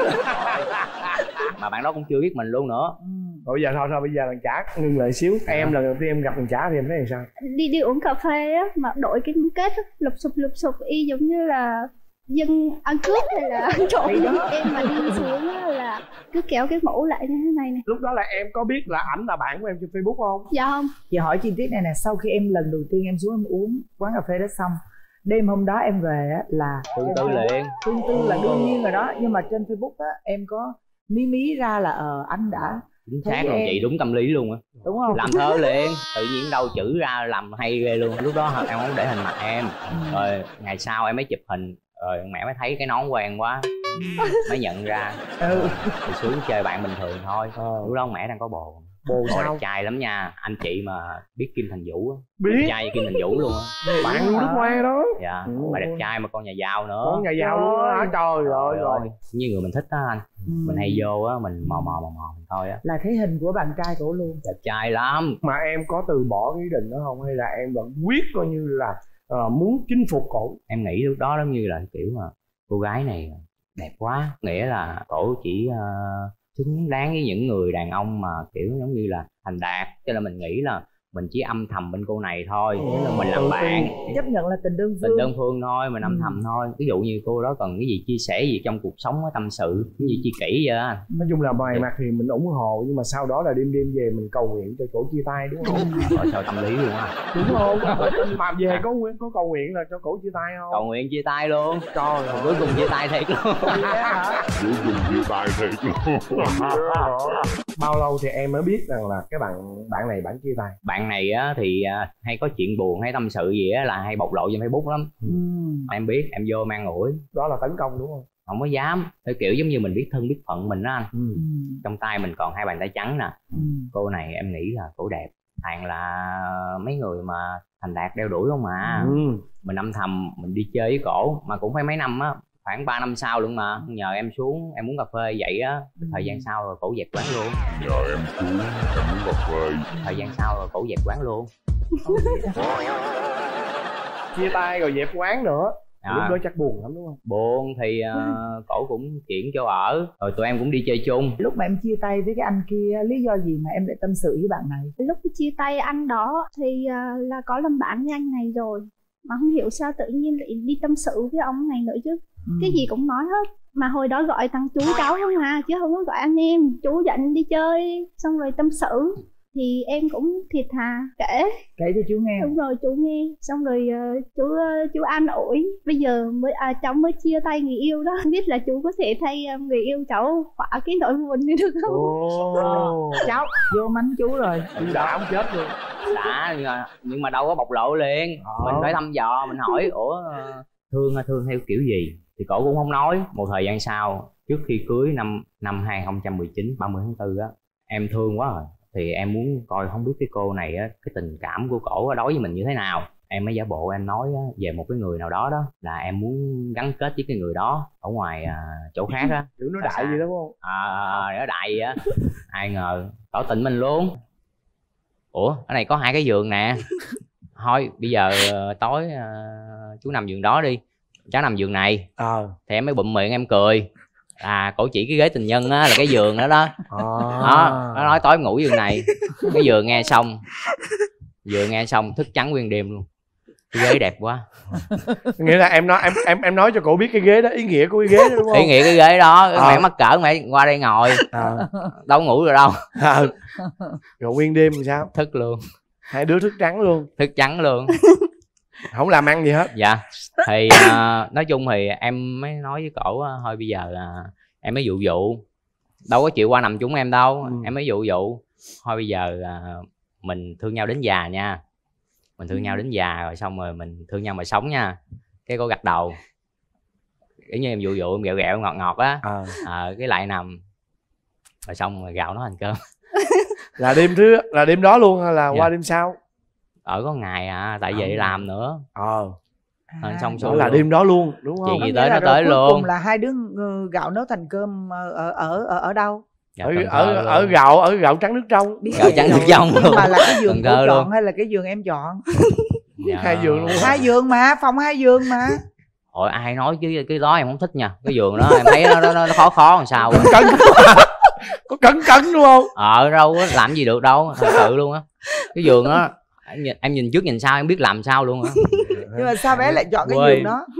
mà bạn đó cũng chưa biết mình luôn nữa. Rồi bây giờ thôi thôi bây giờ thằng Chả ngưng lại xíu. À. Em lần đầu tiên em gặp thằng Chả thì em thấy làm sao? Đi đi uống cà phê á mà đội cái kết á, lụp sụp lụp sụp y giống như là dân ăn cướp hay là ăn trộm. Em mà đi xuống á là cứ kéo cái mũ lại như thế này này. Lúc đó là em có biết là ảnh là bạn của em trên Facebook không? Dạ không. Chị hỏi chi tiết này nè, sau khi em lần đầu tiên em xuống em uống quán cà phê đó xong, đêm hôm đó em về á là tương tư liền. Tương tư là đương nhiên rồi đó, nhưng mà trên Facebook á em có mí mí ra là ờ anh đã chính xác luôn chị, đúng tâm lý luôn á, đúng không? làm thơ liền, tự nhiên đâu chữ ra làm hay ghê luôn. Lúc đó em không để hình mặt em, ừ. Rồi ngày sau em mới chụp hình, rồi mẹ mới thấy cái nón quen quá, mới nhận ra. Ừ. Thì xuống chơi bạn bình thường thôi. Ừ. Lúc đó mẹ đang có bồ. Bồ sao? Đẹp trai lắm nha, anh chị mà biết Kim Thành Vũ á. Biết. Đẹp trai Kim Thành Vũ luôn á. Bạn nước ngoài đó. Dạ, mà đẹp trai mà con nhà giàu nữa. Con nhà giàu luôn á, trời ơi rồi. Như người mình thích á anh. Ừ. Mình hay vô á, mình mò mò mò mò mình thôi á. Là thấy hình của bạn trai cổ luôn. Đẹp trai lắm. Mà em có từ bỏ cái ý định đó không? Hay là em vẫn quyết coi như là uh, muốn chinh phục cổ? Em nghĩ lúc đó giống như là kiểu mà cô gái này đẹp quá, nghĩa là cổ chỉ uh, xứng đáng với những người đàn ông mà kiểu giống như là thành đạt, cho nên mình nghĩ là mình chỉ âm thầm bên cô này thôi, ừ, là mình làm bạn, chấp nhận là tình đơn phương, tình đơn phương thôi, mình âm ừ. thầm thôi. Ví dụ như cô đó cần cái gì chia sẻ gì trong cuộc sống, tâm sự cái gì chia kỹ vậy á. Nói chung là ngoài mặt thì mình ủng hộ, nhưng mà sau đó là đêm đêm về mình cầu nguyện cho cổ chia tay, đúng không? Rồi sao tâm lý luôn á. Đúng không? Mà về có nguyện có cầu nguyện là cho cổ chia tay không? Cầu nguyện chia tay luôn. Trời ơi, cuối cùng chia tay thiệt luôn. Cuối cùng chia tay thiệt luôn. Bao lâu thì em mới biết rằng là cái bạn bạn này bạn chia tay? Bạn này á thì hay có chuyện buồn hay tâm sự gì á là hay bộc lộ trên Facebook lắm. Ừ. Em biết, em vô mang ủi. Đó là tấn công đúng không? Không có dám. Theo kiểu giống như mình biết thân biết phận mình á anh. Ừ. Trong tay mình còn hai bàn tay trắng nè. Ừ. Cô này em nghĩ là cổ đẹp, toàn là mấy người mà thành đạt đeo đuổi không mà. Ừ. Mình âm thầm mình đi chơi với cổ mà cũng phải mấy năm á, khoảng ba năm sau luôn mà nhờ em xuống em muốn cà phê vậy á, thời gian sau rồi cổ dẹp quán luôn. Nhờ em xuống em muốn cà phê, thời gian sau rồi cổ dẹp quán luôn. Chia tay rồi dẹp quán nữa. À, lúc đó chắc buồn lắm đúng không? Buồn thì uh, cổ cũng chuyển chỗ ở, rồi tụi em cũng đi chơi chung. Lúc mà em chia tay với cái anh kia, lý do gì mà em lại tâm sự với bạn này? Lúc chia tay anh đó thì uh, là có làm bạn với anh này rồi, mà không hiểu sao tự nhiên lại đi tâm sự với ông này nữa chứ. Ừ. Cái gì cũng nói hết. Mà hồi đó gọi thằng chú cháu không à, chứ không có gọi anh em. Chú dẫn đi chơi xong rồi tâm sự thì em cũng thiệt thà kể kể cho chú nghe. Đúng rồi, chú nghe xong rồi uh, chú uh, chú an ủi. Bây giờ mới à, cháu mới chia tay người yêu đó, biết là chú có thể thay um, người yêu cháu khỏa cái nỗi buồn này được không? Oh. Cháu vô mánh chú rồi, chú đã không chết luôn. Đã, nhưng mà, nhưng mà đâu có bộc lộ liền. Oh. Mình phải thăm dò, mình hỏi ủa thương thương theo kiểu gì thì cổ cũng không nói. Một thời gian sau, trước khi cưới năm năm hai không một chín, ba mươi tháng tư á, em thương quá rồi thì em muốn coi không biết cái cô này á, cái tình cảm của cổ đối với mình như thế nào. Em mới giả bộ em nói á, về một cái người nào đó đó là em muốn gắn kết với cái người đó ở ngoài à, chỗ khác á. Tưởng nó đại gì đúng không? À, nó đại gì á. Ai ngờ tỏ tình mình luôn. Ủa cái này có hai cái giường nè, thôi bây giờ tối uh, chú nằm giường đó đi, cháu nằm giường này. Ờ. Thì em mới bụm miệng em cười. À cổ chỉ cái ghế tình nhân á là cái giường đó đó. À. Đó, nó nói tối em ngủ giường này. Cái giường nghe xong, vừa nghe xong thức trắng nguyên đêm luôn. Cái ghế đẹp quá. Nghĩa là em nói em em em nói cho cổ biết cái ghế đó, ý nghĩa của cái ghế đó đúng không? Ý nghĩa cái ghế đó, à. Mẹ mắc cỡ mẹ qua đây ngồi. À. Đâu ngủ rồi đâu. À. Rồi nguyên đêm làm sao? Thức luôn. Hai đứa thức trắng luôn. Thức trắng luôn. Không làm ăn gì hết. Dạ. Thì uh, nói chung thì em mới nói với cổ uh, thôi bây giờ uh, em mới dụ dụ, đâu có chịu qua nằm chúng em đâu. Ừ. Em mới dụ dụ thôi bây giờ uh, mình thương nhau đến già nha, mình thương ừ. nhau đến già rồi xong rồi mình thương nhau mà sống nha. Cái cô gật đầu, kiểu như em dụ dụ em ghẹo ghẹo ngọt ngọt á. À. À, cái lại nằm rồi xong rồi gạo nó thành cơm. Là đêm thứ là đêm đó luôn hay là dạ. qua đêm sau? Ở có ngày à, tại vì à. làm nữa. Ờ. À, xong đó là đêm đó luôn đúng không? Chuyện gì tới nó tới luôn. Cùng là hai đứa gạo nấu thành cơm ở ở ở, ở đâu? Ở ở, ở ở gạo ở gạo trắng nước trong. Gạo trắng nước trong luôn. Mà là cái giường cô chọn hay là cái giường em chọn? Dạ. Hai giường luôn. Hai giường mà, phòng hai giường mà. Ôi ai nói chứ cái đó em không thích nha. Cái giường đó em thấy nó nó, nó khó khó làm sao. Cấn. Có cấn cấn đúng không? Ờ đâu có làm gì được đâu, thật sự luôn á. Cái giường đó em nhìn, em nhìn trước nhìn sau em biết làm sao luôn á. Nhưng mà sao bé lại chọn cái giường đó?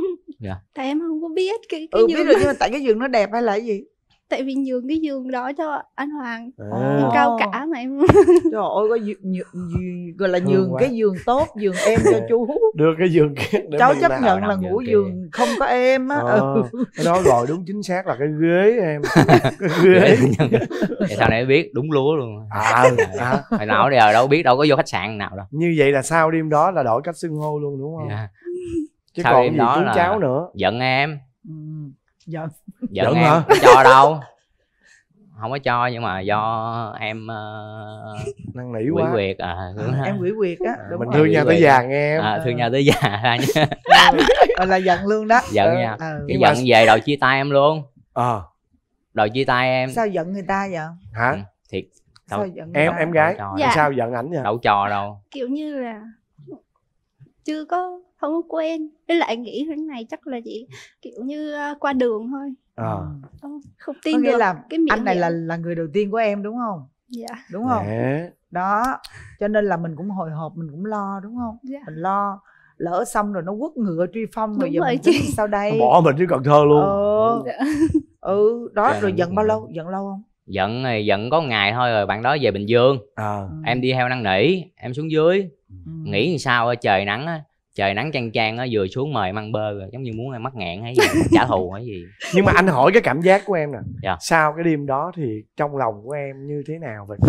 Dạ. Tại em không có biết cái cái Ừ giường biết rồi, nhưng mà tại cái giường nó đẹp hay là cái gì? tại vì nhường cái giường đó cho anh Hoàng. À. Em cao cả mà em Trời ơi, có giường, giường, giường, gọi là Thương nhường quá. cái giường tốt, giường em cho chú. Đưa cái giường kia để Cháu mình chấp nằm. nhận là nằm ngủ giường kia. giường không có em á. Ờ, Ừ. cái đó gọi đúng chính xác là cái ghế em. Cái ghế. Thì sau này biết đúng lúa luôn. À, à. Hồi nào giờ đâu biết, đâu có vô khách sạn nào đâu. Như vậy là sau đêm đó là đổi cách xưng hô luôn đúng không? Dạ. Chứ Sau còn đêm gì đó chú là cháu nữa. Giận em. Ừ. Giận. Giận, Giận em hả? không cho đâu. Không có cho, nhưng mà do em uh, Năn nỉ quỷ quá. quyệt à, À, em quỷ quyệt á. À, Đúng mình rồi. thương nhau tới Quỷ già nghe em. à, thương nhau tới già ra nha. Ừ, là giận luôn đó. Giận Ừ. nha. Ừ. Cái Nhưng giận mà- về đòi chia tay em luôn. Ờ. Đòi chia tay em. Sao giận người ta vậy? Hả? Ừ, thiệt. Sao Đâu, giận người Em ta? em gái. Đâu cho Dạ. đâu. Sao giận ảnh vậy? Đâu cho đâu. kiểu như là chưa có không có quen, với lại nghĩ thế này chắc là chỉ kiểu như uh, qua đường thôi. Ờ. Ờ, không Có tin nghĩa được là cái miệng anh này là miệng. là người đầu tiên của em đúng không? Dạ. Đúng không? Nè. Đó, cho nên là mình cũng hồi hộp, mình cũng lo đúng không? Dạ. Mình lo lỡ xong rồi nó quất ngựa truy phong rồi Đúng giờ rồi mình chị. tính sao đây? Bỏ mình chứ Cần Thơ luôn. Ờ. Dạ. Ừ, đó Cho rồi nên giận cũng- bao lâu? Giận lâu không? Giận thì giận có ngày thôi rồi bạn đó về Bình Dương. Ờ. Ừ. Em đi theo năn nỉ, em xuống dưới. Ừ. Nghĩ làm sao á, trời nắng á, trời nắng chang chang á, vừa xuống mời em ăn bơ rồi, giống như muốn em mắc nghẹn hay gì, trả thù hay gì. Nhưng mà anh hỏi cái cảm giác của em nè. Dạ. Sau cái đêm đó thì trong lòng của em như thế nào vậy?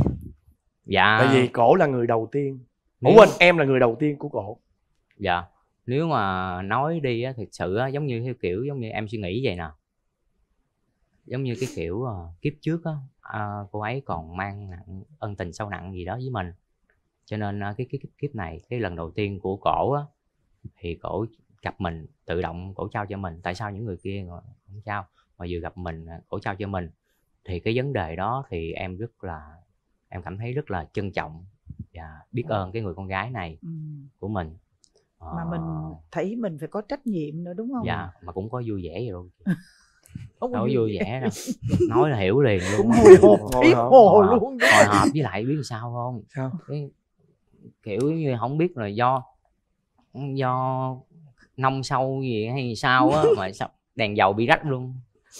Dạ. Tại vì cổ là người đầu tiên. Ủa Nếu- quên, em là người đầu tiên của cổ. Dạ. Nếu mà nói đi á, thật sự á, giống như theo kiểu giống như em suy nghĩ vậy nè. Giống như cái kiểu uh, kiếp trước á, uh, cô ấy còn mang nặng ân tình sâu nặng gì đó với mình. Cho nên uh, cái, cái cái kiếp này, cái lần đầu tiên của cổ á, thì cổ gặp mình, tự động cổ trao cho mình. Tại sao những người kia không trao, mà vừa gặp mình cổ trao cho mình? Thì cái vấn đề đó thì em rất là, em cảm thấy rất là trân trọng và biết ơn cái người con gái này Ừ. của mình. Mà mình thấy mình phải có trách nhiệm nữa đúng không? Dạ, mà cũng có vui vẻ vậy luôn. Không Đâu có vui vẻ đâu. Nói là hiểu liền luôn. cũng hồi hộp Hồi thấy hộp. hồ Hồi hộp. luôn. Hồi hộp, với lại biết sao không? Sao? Cái, kiểu như không biết là do do nông sâu gì hay sao á mà sao đèn dầu bị rách luôn.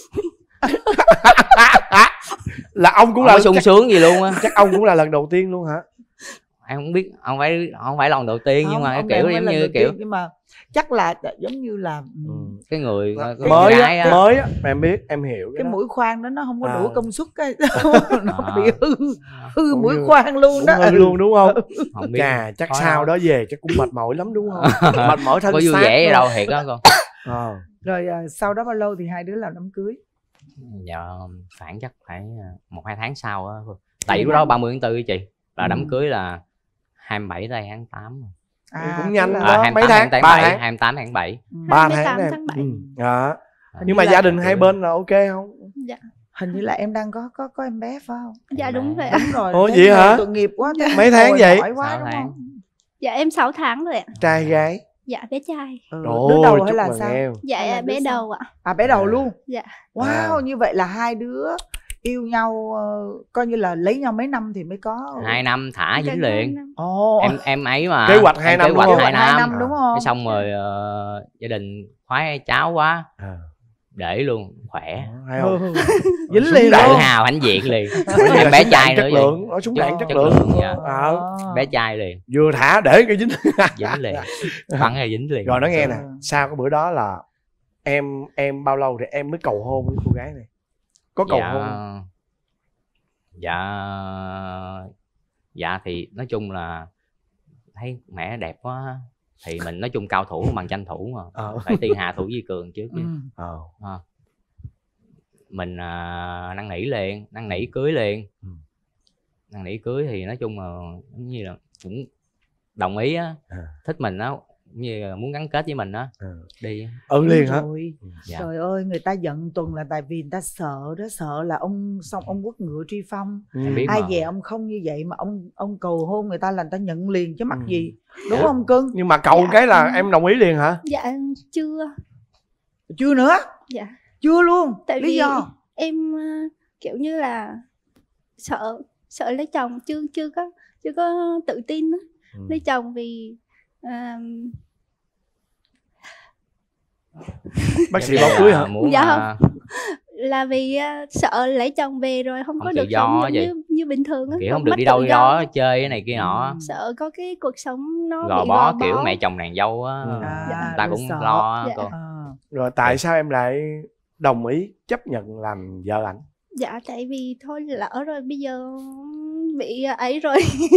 Là ông cũng Không là có sung sướng gì luôn á. chắc ông cũng là lần đầu tiên luôn hả? Em không biết, không phải không phải lần đầu tiên, nhưng Không, mà cái ông này kiểu không phải giống lần như đầu kiểu tiên, nhưng mà chắc là giống như là ừ, cái người cái Mới gái á, á, mới á, em biết, em hiểu cái đó. mũi khoan đó nó không có đủ À. công suất cái nó À. bị hư hư Cũng mũi như- khoan luôn Cũng đó. hư luôn đúng không? không biết Chà, chắc Có sau đâu. đó về chắc cũng mệt mỏi lắm đúng không? Mệt mỏi thân có vui xác vẻ gì luôn. đâu thiệt đó con. Ờ. Rồi à, sau đó bao lâu thì hai đứa làm đám cưới? Dạ khoảng chắc phải một hai tháng sau á. Tại vì lúc đó ba mươi tháng tư á chị, là đám Ừ. cưới là hai mươi bảy tây tháng tám. À, cũng tức nhanh là- đó. À, mấy tháng? hai mươi tám Ba tháng bảy, tháng. hai mươi tám tháng bảy. Ba hai mươi tám tháng em. tháng bảy. Ừ. Đó. Hình Nhưng mà như là- gia đình hai bên là ok không? Dạ. hình như là em đang có có có em bé phải không? Dạ đúng rồi ạ. Đúng rồi. Ủa, thế vậy mà hả? Tội nghiệp quá. thế Mấy tháng hồi vậy? mỏi quá Sáu đúng tháng. không? Dạ em sáu tháng rồi ạ. Trai gái. Dạ bé trai. Ừ. Ồ, Đứa đầu hay chúc là mừng sao? em. Dạ Hay là bé đứa sau? đầu ạ. À bé đầu luôn. Dạ. Wow, À. như vậy là hai đứa yêu nhau ờ, coi như là lấy nhau mấy năm thì mới có. Hai năm thả dính liền. Ồ. Em em ấy mà. Kế hoạch hai em năm kế đúng hoạch không? hai hai năm. năm đúng không? Cái xong rồi ờ, gia đình khoái cháu quá, À. để luôn khỏe. Hay không? Ừ. Dính Súng liền đạn. Tự luôn. hào hãnh diện liền. Coi như là Em bé súng đạn trai nữa chất vậy. lượng, nó súng đạn chất Chất lượng. lượng, dạ. Ờ. Bé trai liền, Vừa thả để cái dính. dính liền, bắn là dính liền. Rồi nó nghe nè, Ừ. sau cái bữa đó là em em bao lâu thì em mới cầu hôn với cô gái này? Có cầu dạ, hôn không? dạ dạ thì nói chung là thấy mẹ đẹp quá thì mình nói chung cao thủ bằng tranh thủ mà, Ờ. phải tiên hạ thủ vi cường trước chứ. Ừ. Ờ. À. Mình à, năn nỉ liền, năn nỉ cưới liền. Ừ. Năn nỉ cưới thì nói chung là giống như là cũng đồng ý á, À. thích mình á, cũng như là muốn gắn kết với mình á. Ừ. Đi. Ừ liền hả? Rồi. Dạ. Trời ơi, người ta giận Tuần là tại vì người ta sợ đó, sợ là ông xong ông quất ngựa truy phong. Ừ. Em biết Ai mà. về ông không như vậy mà ông ông cầu hôn người ta là người ta nhận liền chứ mắc Ừ. gì. Đúng Dạ. không cưng? Nhưng mà cầu Dạ. cái là em đồng ý liền hả? Dạ chưa. Chưa nữa. Dạ. Chưa luôn. Tại Lý vì do? em ờ, kiểu như là sợ sợ lấy chồng, chưa chưa có chưa có tự tin á. Ừ. Lấy chồng vì ờ, Bác sĩ báo cưới hả? Muốn, Dạ uh, không. Là vì uh, sợ lấy chồng về rồi không, Không có tự được do sống á giống vậy. như, như bình thường á. kiểu không Mất được đi tự đâu đi do. đó chơi cái này kia nọ. Sợ có cái cuộc sống nó Gò bị bó gò kiểu bó. mẹ chồng nàng dâu á. Ừ. À, Người ta rồi cũng sợ. lo á Dạ. cô. À. Rồi tại sao em lại đồng ý chấp nhận làm vợ ảnh? Dạ tại vì thôi lỡ rồi bây giờ bị ấy rồi.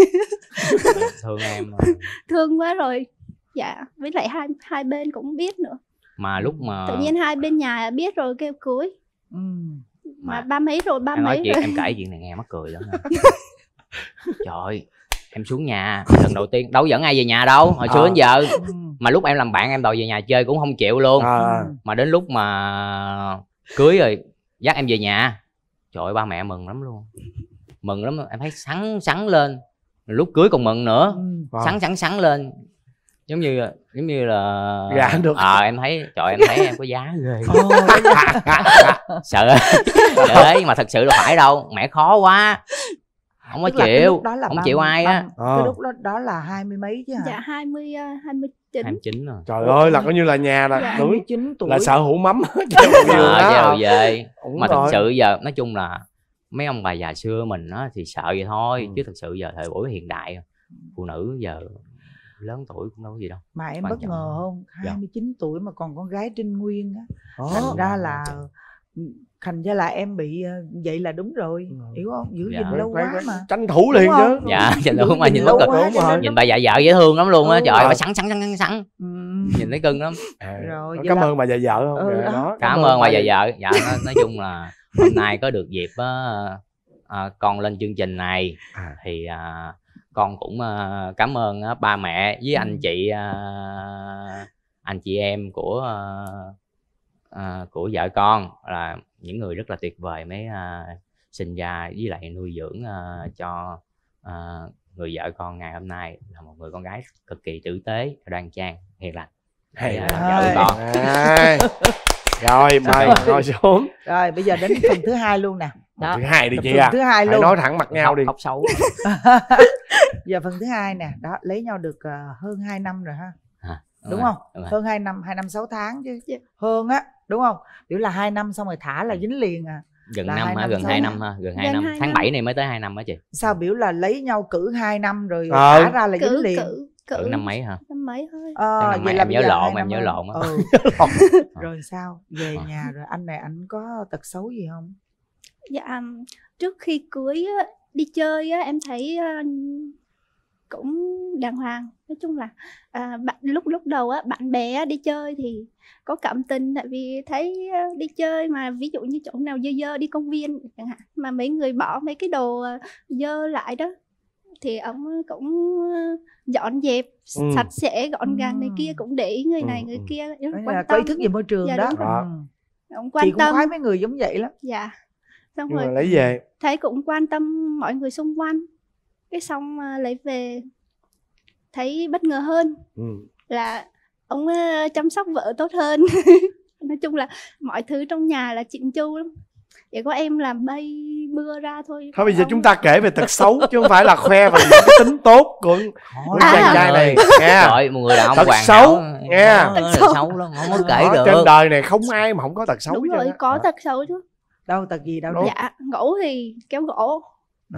Thương em mà. Thương quá rồi. Dạ với lại hai hai bên cũng biết nữa. Mà lúc mà Tự nhiên hai bên nhà biết rồi kêu cưới. Ừ. Mà Mà- ba mấy rồi ba em nói mấy chuyện rồi. em kể chuyện này nghe mắc cười lắm nha. Trời ơi, em xuống nhà lần đầu tiên đâu dẫn ai về nhà đâu hồi xưa Ờ. đến giờ. Ừ. Mà lúc em làm bạn em đòi về nhà chơi cũng không chịu luôn. À, Mà đến lúc mà cưới rồi dắt em về nhà, trời ơi ba mẹ mừng lắm luôn, mừng lắm, em thấy sắn sắn lên. Lúc cưới còn mừng nữa, Ừ. sắn sắn sắn lên, giống như giống như là Gả được. ờ em thấy trời em thấy em có giá ghê. Ồ, Sợ đấy mà thật sự là phải đâu, mẹ khó quá không có tức là cái chịu, lúc đó là không ba- chịu ai á. ba- Ờ. cái lúc đó đó là hai mươi mấy chứ hả? Dạ hai mươi uh, hai mươi chín. hai mươi chín rồi. trời ơi là coi như là nhà là Dạ. hai tuổi mươi chín tuổi là sở hữu mắm treo nhiều Ờ, đó. treo về. Đúng Mà thật rồi. sự giờ nói chung là mấy ông bà già xưa mình á thì sợ vậy thôi, Ừ. chứ thật sự giờ thời buổi hiện đại phụ nữ giờ lớn tuổi cũng đâu có gì đâu. Mà em Quan bất trọng. ngờ không, Dạ. hai mươi chín tuổi mà còn con gái Trinh Nguyên á. Đó. Thành ra là thành ra là em bị ờ, vậy là đúng rồi, Ừ. hiểu không? Giữ Dạ. gìn lâu Phải- quá phải mà. tranh thủ liền Đúng chứ. không? Dạ nhìn Giữ đúng mà gìn nhìn lâu bất cực. quá Đúng cho rồi. nên Nhìn nó- bà già vợ dễ thương lắm luôn á. Ừ. Trời ơi Ờ. bà sẵn sẵn sẵn sẵn, Ừ. nhìn thấy cưng lắm. À, Rồi, vậy cảm là- ơn bà già vợ không? Ừ, Dạ, đó. Cảm ơn bà già vợ. Dạ nói, nói chung là hôm nay có được dịp á, à, con lên chương trình này À. thì à, con cũng à, cảm ơn á, ba mẹ với anh chị à, anh chị em của à, à, của vợ con là những người rất là tuyệt vời mới à, sinh ra với lại nuôi dưỡng à, cho à, người vợ con ngày hôm nay là một người con gái cực kỳ tử tế, đoan trang, hiền lành. Hay Để, à, quá. vợ con. À. Rồi mời ngồi xuống. Rồi bây giờ đến phần thứ hai luôn nè. Đó. Thứ hai đi Phần chị à. thứ hai Hãy luôn. nói thẳng mặt nhau Khóc- đi. khóc xấu. Giờ phần thứ hai nè, đó lấy nhau được ờ, hơn hai năm rồi ha. À, Đúng rồi, không? đúng rồi. Hơn hai năm, hai năm sáu tháng chứ. Dạ. Hơn á, đúng không? Kiểu là hai năm xong rồi thả là dính liền à. Gần Là năm hai ha, năm gần sau hai đó. năm ha, gần hai Gần năm. hai Tháng năm. bảy này mới tới hai năm á chị. Sao biểu là lấy nhau cử hai năm rồi Ờ. thả ra là dính Cử liền. cử Cỡ cử năm mấy hả? năm mấy thôi. Ờ, Chắc là mày- vậy là em bây nhớ giờ lộn, hai em năm nhớ hơn. lộn á. Ừ. Rồi sao? Về nhà rồi anh này anh có tật xấu gì không? Dạ trước khi cưới á, đi chơi á, em thấy ờ, cũng đàng hoàng. Nói chung là à, bạn lúc lúc đầu á bạn bè á, đi chơi thì có cảm tình, tại vì thấy ờ, đi chơi mà ví dụ như chỗ nào dơ dơ, đi công viên chẳng hạn mà mấy người bỏ mấy cái đồ ờ, dơ lại đó thì ông cũng ờ, dọn dẹp Ừ. sạch sẽ gọn gàng này Ừ. kia, cũng để ý người này Ừ, người ừ. kia, rất Đấy quan là có tâm. ý thức về môi trường Dạ, đó. đúng rồi. Ừ. Ông Chị quan cũng tâm. khoái mấy người giống vậy lắm. Dạ xong Nhưng rồi mà lấy về. thấy cũng quan tâm mọi người xung quanh, cái xong à, lấy về thấy bất ngờ hơn Ừ. là ông à, chăm sóc vợ tốt hơn. Nói chung là mọi thứ trong nhà là chỉnh chu lắm, chỉ có em làm bay bưa ra thôi. Thôi bây giờ Ông- chúng ta kể về tật xấu chứ không phải là khoe về những cái tính tốt của, của À. chàng trai này nha. Trời một người đàn ông Tật hoàn xấu, hảo, nghe. tật Tật xấu, xấu. xấu lắm, không có kể Đó, được. trên đời này không ai mà không có tật xấu. Đúng hết trơn rồi, á. có À. tật xấu chứ. Đâu tật gì đâu. Đúng. Dạ ngủ thì kéo gỗ. À.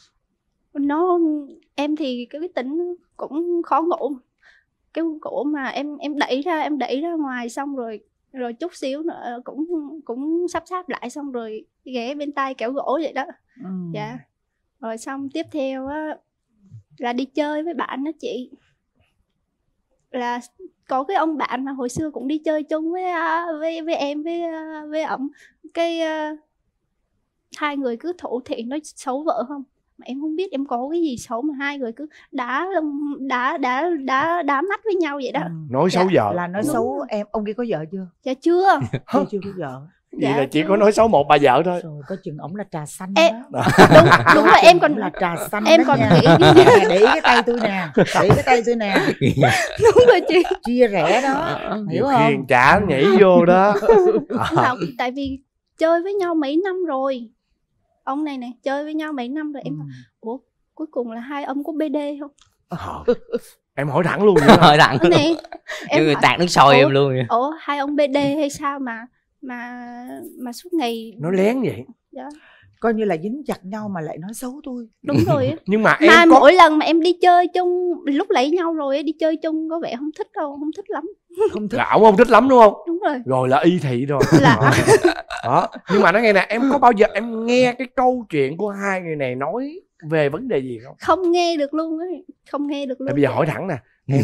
Nó em thì cái, cái tính cũng khó ngủ, cái gỗ mà em em đẩy ra em đẩy ra ngoài xong rồi rồi chút xíu nữa cũng cũng sắp sáp lại xong rồi ghé bên tay kéo gỗ vậy đó. Ừ. Dạ rồi xong tiếp theo á là đi chơi với bạn đó chị, là có cái ông bạn mà hồi xưa cũng đi chơi chung với à, với với em với à, với ổng, cái à, hai người cứ thủ thị nói xấu vợ không, mà em không biết em có cái gì xấu mà hai người cứ đá đá đá đá đá mắt với nhau vậy đó. Ừ. Nói xấu vợ. Là nói Đúng xấu rồi. em, ông kia có vợ chưa? Dạ chưa. Chưa, chưa có vợ. Vậy Dạ, là chỉ chưa. có nói xấu một bà vợ thôi. Rồi có chừng ổng là trà xanh Em- đó. đúng đúng rồi, em còn Ổng là trà xanh em đó còn nha. nghĩ Nè, để ý cái tay tôi nè, để ý cái tay tôi nè, đúng rồi chị. chia rẽ đó, hiểu Nhiều không? khi chả nhảy vô đó. Không, tại vì chơi với nhau mấy năm rồi, ông này này chơi với nhau mấy năm rồi em Ừ. ủa cuối cùng là hai ông có bê đê không? Ờ. Em hỏi thẳng luôn vậy đó. Hỏi thẳng Nè, như người hỏi- tạt nước sôi Ủa? em luôn vậy. Ủa hai ông bê đê hay sao mà mà mà suốt ngày Nói lén vậy. Dạ. Coi như là dính chặt nhau mà lại nói xấu tôi. Đúng rồi á. Nhưng mà Mà em có mỗi lần mà em đi chơi chung, lúc lấy nhau rồi á, đi chơi chung có vẻ không thích đâu, không thích lắm. Không thích. là ổng không thích lắm đúng không? Đúng rồi. Rồi là y thị rồi. Là đó. Đó. Nhưng mà nói nghe nè, em có bao giờ em nghe cái câu chuyện của hai người này nói về vấn đề gì không? không nghe được luôn á, không nghe được Để luôn. bây giờ hỏi thẳng nè, em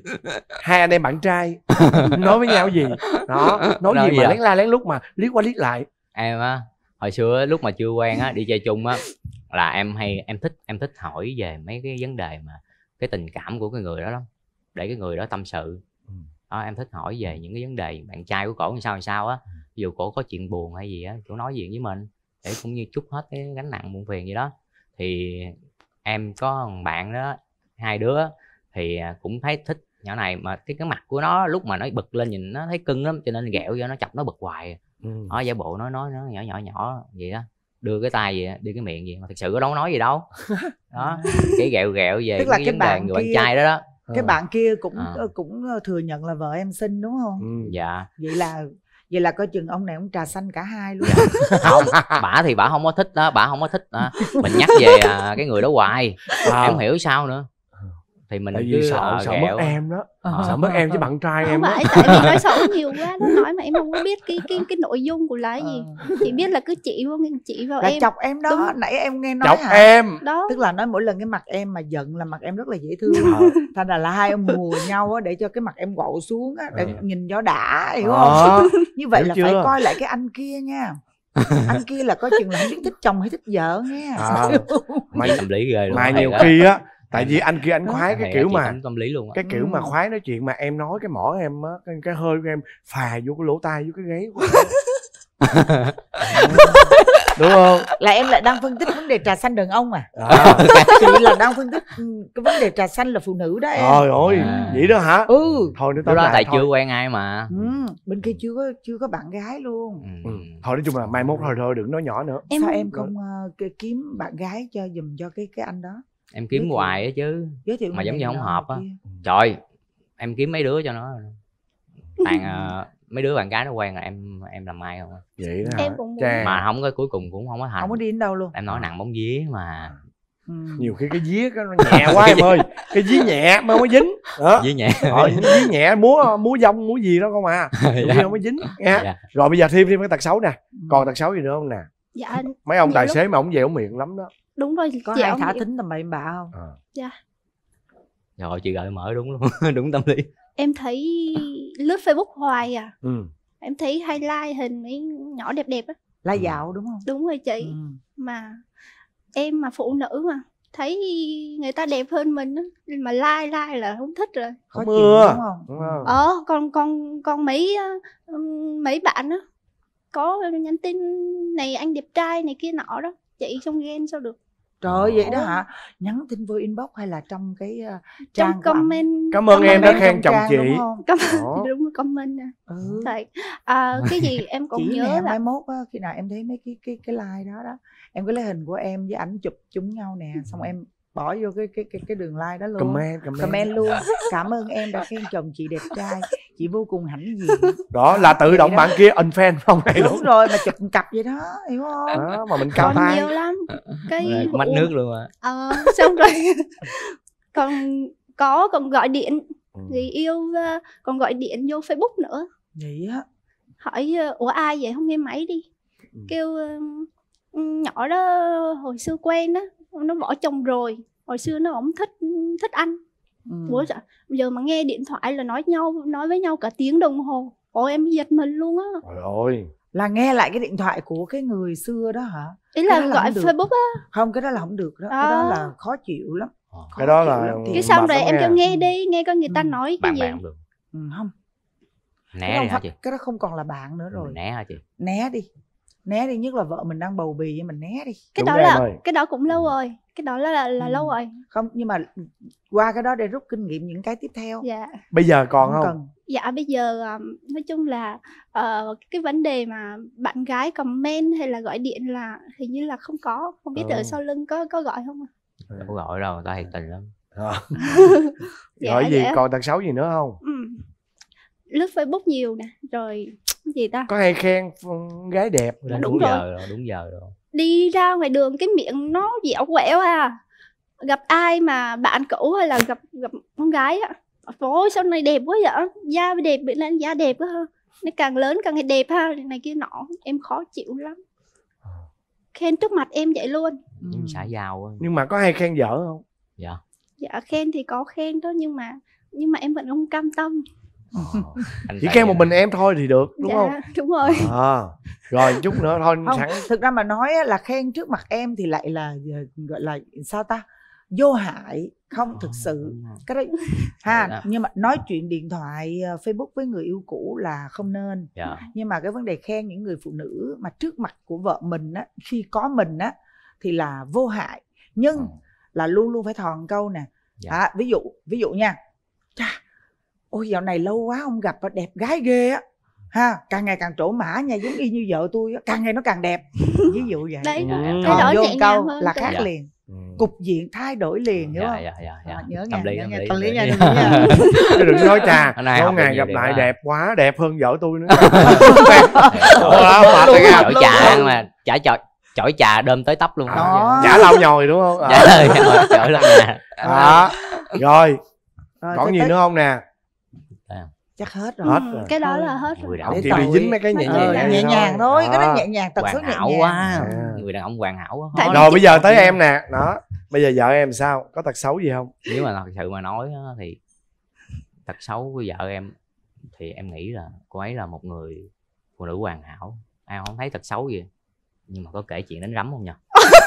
hai anh em bạn trai nói với nhau gì? Đó, nói, Nói gì gì mà ạ? lén la lén lút mà liếc qua liếc lại. Em á, hồi xưa á, lúc mà chưa quen á, đi chơi chung á, là em hay em thích em thích hỏi về mấy cái vấn đề mà cái tình cảm của cái người đó lắm, để cái người đó tâm sự. Đó, em thích hỏi về những cái vấn đề bạn trai của cổ làm sao làm sao á, ví dụ cổ có chuyện buồn hay gì á, cổ nói chuyện với mình để cũng như trút hết cái gánh nặng buồn phiền gì đó. Thì em có một bạn đó, hai đứa thì cũng thấy thích nhỏ này, mà cái cái mặt của nó lúc mà nó bực lên nhìn nó thấy cưng lắm, cho nên ghẹo vô nó chọc nó bực hoài. Ừ. Nó giả bộ nói nói nó nhỏ nhỏ nhỏ vậy đó, đưa cái tay vậy, đưa cái miệng vậy mà thực sự có đâu nói gì đâu. Đó, cái ghẹo ghẹo về Tức là cái cái vấn đề bạn người bạn kia- trai đó đó. Cái bạn kia cũng À. cũng thừa nhận là vợ em xinh đúng không? Ừ. Dạ. Vậy là vậy là coi chừng ông này ông trà xanh cả hai luôn. Không, bả thì bả không có thích đó, bả không có thích đó. Mình nhắc về à, cái người đó hoài, À. em không hiểu sao nữa. Thì mình Tại vì cứ sợ ờ, sợ ghẹo. mất em đó. Ờ. Sợ mất em với bạn trai Không em đó. phải, tại vì nói xấu nhiều quá, nó nói mà em không có biết cái cái cái nội dung của là cái gì. Chỉ biết là cứ chỉ vô chị vào Là em. chọc em đó. Đúng. Nãy em nghe nói Chọc hả? em. Đó. Tức là nói mỗi lần cái mặt em mà giận là mặt em rất là dễ thương. Ờ. Thành ra là hai ông hùa nhau á, để cho cái mặt em gậu xuống á, để Ờ. nhìn cho đã, hiểu Ờ. không? Như vậy Hiểu là chưa? phải coi lại cái anh kia nha. Anh kia là coi chừng là không biết thích chồng hay thích vợ nghe. À. Mà tâm lý ghê luôn. Mà thiệt nhiều á. khi á, tại vì anh kia anh khoái cái Thiệt á, kiểu chị mà tâm- tâm lý luôn á. cái kiểu mà Ừ. khoái nói chuyện mà em nói cái mỏ em á, cái, cái hơi của em phà vô cái lỗ tai vô cái gáy của em. Đúng không? Là em lại đang phân tích vấn đề trà xanh đàn ông à? À. Chị là đang phân tích ừ, cái vấn đề trà xanh là phụ nữ đó em. Trời ơi, À. vậy đó hả? Ừ. Thôi nó Lúc tóm đó lại tại thôi. chưa quen ai mà. Ừ. Bên kia chưa có chưa có bạn gái luôn. Ừ. Ừ. Thôi nói chung là mai mốt thôi thôi đừng nói nhỏ nữa. Em Sao không- em không ờ, cái- kiếm bạn gái cho giùm cho cái cái anh đó? Em kiếm Giới thiệu. hoài á chứ. Giới thiệu Mà người giống này như không nọ hợp người á. kia. Trời, em kiếm mấy đứa cho nó. Toàn ờ, mấy đứa bạn gái nó quen là em em làm mai không á. Vậy đó Em hả? cũng muốn. Chà. Mà không có cuối cùng cũng không có thành. Không có đi đến đâu luôn. Em nói nặng bóng vía mà. Ừ. Nhiều khi cái vía cái nó nhẹ quá em ơi. Cái vía nhẹ mà không có dính. Đó. Vía nhẹ. Ờ, vía nhẹ múa múa dông múa gì đó không à. Nhiều khi không có dính nha. Dạ. Rồi bây giờ thêm thêm cái tật xấu nè. Còn tật xấu gì nữa không nè? Dạ anh. Mấy ông Nhiều tài lúc- xế mà ông dẻo miệng lắm đó. Đúng rồi. Có chị ai ông thả vậy. thính tầm bậy bạ không? À. Dạ. Rồi chị gợi mở đúng luôn. Đúng tâm lý. Em thấy lướt Facebook hoài à. Ừ. Em thấy hay like hình mấy nhỏ đẹp đẹp á. La dạo đúng không? Đúng rồi chị. Ừ. Mà em mà phụ nữ mà thấy người ta đẹp hơn mình á, mà like like là không thích rồi. Khó Không chịu ưa. đúng không? Đúng không? Ờ còn còn còn mấy ờ, ừm, mấy bạn á có nhắn tin này anh đẹp trai này kia nọ đó, chị không ghen sao được. Trời ơi, vậy đó Ồ. hả? Nhắn tin vô inbox hay là trong cái uh, Trong trang của ảnh? comment. Cảm ơn em đã Comment khen trong chồng trang, chị. đúng không? Comment, Đó. đúng rồi, comment nè. Ừ. Thật. À, cái gì em còn Chỉ nhớ nè, là mai mốt á, khi nào em thấy mấy cái cái cái like đó đó, em có lấy hình của em với ảnh chụp chung nhau nè, xong em bỏ vô cái cái cái cái đường like đó luôn. Comment, comment. Comment luôn. Cảm ơn em đã khen chồng chị đẹp trai, chị vô cùng hãnh diện. Đó là tự Vậy động đó. bạn kia unfriend không này Đúng đúng. rồi, mà chụp một cặp vậy đó, hiểu không? Đó mà mình cao còn tay. nhiều lắm. Cái Mách vụ- nước luôn à. Ờ, xong rồi còn có còn gọi điện Ừ. người yêu, ờ, còn gọi điện vô Facebook nữa, Vậy á. hỏi ờ, ủa ai vậy không nghe máy đi. Ừ. Kêu ờ, nhỏ đó hồi xưa quen á, nó bỏ chồng rồi, hồi xưa nó ổng thích thích anh. Ừ. Ủa dạ, bây giờ mà nghe điện thoại là nói nhau nói với nhau cả tiếng đồng hồ. Ôi em giật mình luôn á. Trời ơi. Là nghe lại cái điện thoại của cái người xưa đó hả? Ý Cái là đó là gọi không được. Facebook á. Không, cái đó là không được đó. Cái À. đó là khó chịu lắm. Khó Cái đó chịu là lắm. Thì- Cái xong mệt rồi lắm em nha. cho nghe đi, nghe coi người ta Ừ. nói cái Bạn gì. bạn cũng được. Ừ, không. Né Cái đi đó, hả không chị? phải- cái đó không còn là bạn nữa rồi. Né hả chị? Né đi. Né đi, nhất là vợ mình đang bầu bì vậy mình né đi. Cái Đúng đó rồi em là ơi. cái đó cũng lâu rồi. Cái đó là là, là Ừ. lâu rồi. Không, nhưng mà qua cái đó để rút kinh nghiệm những cái tiếp theo. Dạ. Bây giờ còn không? cần. Dạ bây giờ um, nói chung là ờ, cái vấn đề mà bạn gái comment hay là gọi điện là hình như là không có, không biết Ờ. ở sau lưng có có gọi không ạ? Đâu có gọi đâu, người ta thiệt tình lắm. À. Dạ, Rồi gì dạ. còn tật xấu gì nữa không? Ừ. Lướt Facebook nhiều nè, rồi cái gì ta, Có hay khen gái đẹp? Đúng, Đúng đúng rồi. giờ rồi, đúng giờ rồi. đi ra ngoài đường cái miệng nó dẻo quẹo à, gặp ai mà bạn cũ hay là gặp gặp con gái á, ôi sao này đẹp quá vậy, da đẹp, bị lên da đẹp quá ha, nó càng lớn càng đẹp ha, này kia nọ, em khó chịu lắm. Khen trước mặt em vậy luôn. Nhưng xã giao á. Nhưng mà có hay khen vợ không? Dạ. Dạ khen thì có khen đó, nhưng mà nhưng mà em vẫn không cam tâm. Anh Chỉ phải- khen một mình em thôi thì được đúng Dạ, không? đúng rồi. À, rồi chút nữa thôi Không, sẵn. thực ra mà nói á, là khen trước mặt em thì lại là ờ, gọi là sao ta, vô hại, không thực sự cái đấy ha. Dạ. Nhưng mà nói chuyện điện thoại ờ, Facebook với người yêu cũ là không nên. Dạ. Nhưng mà cái vấn đề khen những người phụ nữ mà trước mặt của vợ mình á, khi có mình á thì là vô hại, nhưng Ừ. là luôn luôn phải thòn câu nè. Dạ. À, ví dụ ví dụ nha, chà, ôi dạo này lâu quá không gặp, đẹp gái ghê á ha, càng ngày càng trổ mã nha, giống y như vợ tôi á, càng ngày nó càng đẹp. Ví dụ vậy. Đấy, Dạ, em cái Còn đó vô nhẹ nhàng câu hơn. là cái- khác Dạ. liền, Ừ. cục diện thay đổi liền, hiểu Dạ, không? dạ, dạ, dạ. À, nhớ Tâm nha, lý, nhớ tâm nha, lý, tâm lý tâm nha, lý. tâm lý nha. Chứ đừng nói trà, Hôm nay lâu học được ngày nhiều gặp điều lại quá. đẹp quá, đẹp hơn vợ tôi nữa. Ủa, mệt rồi nha. chổi trà mà chả chổi chổi trà đơm tới tóc luôn. Đó. Chả lau nhồi đúng không? Dạ ơi, chổi lắm nè. Đó. Rồi, Rồi, còn tới- gì tới- nữa không nè? chắc hết rồi. Hết Ừ, rồi. cái đó là hết rồi. Người đàn Không ông chỉ tội. bị dính mấy cái nhẹ Ờ, nhàng Ờ, vậy nhẹ nhàng thôi, cái đó Đó. nhẹ nhàng, tật xấu Hoàn nhẹ hảo nhàng. quá. À. Người đàn ông hoàn hảo quá. Tại- Rồi bây giờ tới em nè. Đó. Bây giờ vợ em sao? Có tật xấu gì không? Nếu mà thật sự mà nói á, thì tật xấu của vợ em thì em nghĩ là cô ấy là một người phụ nữ hoàn hảo, em không thấy tật xấu gì, nhưng mà có kể chuyện đánh rắm không nhỉ?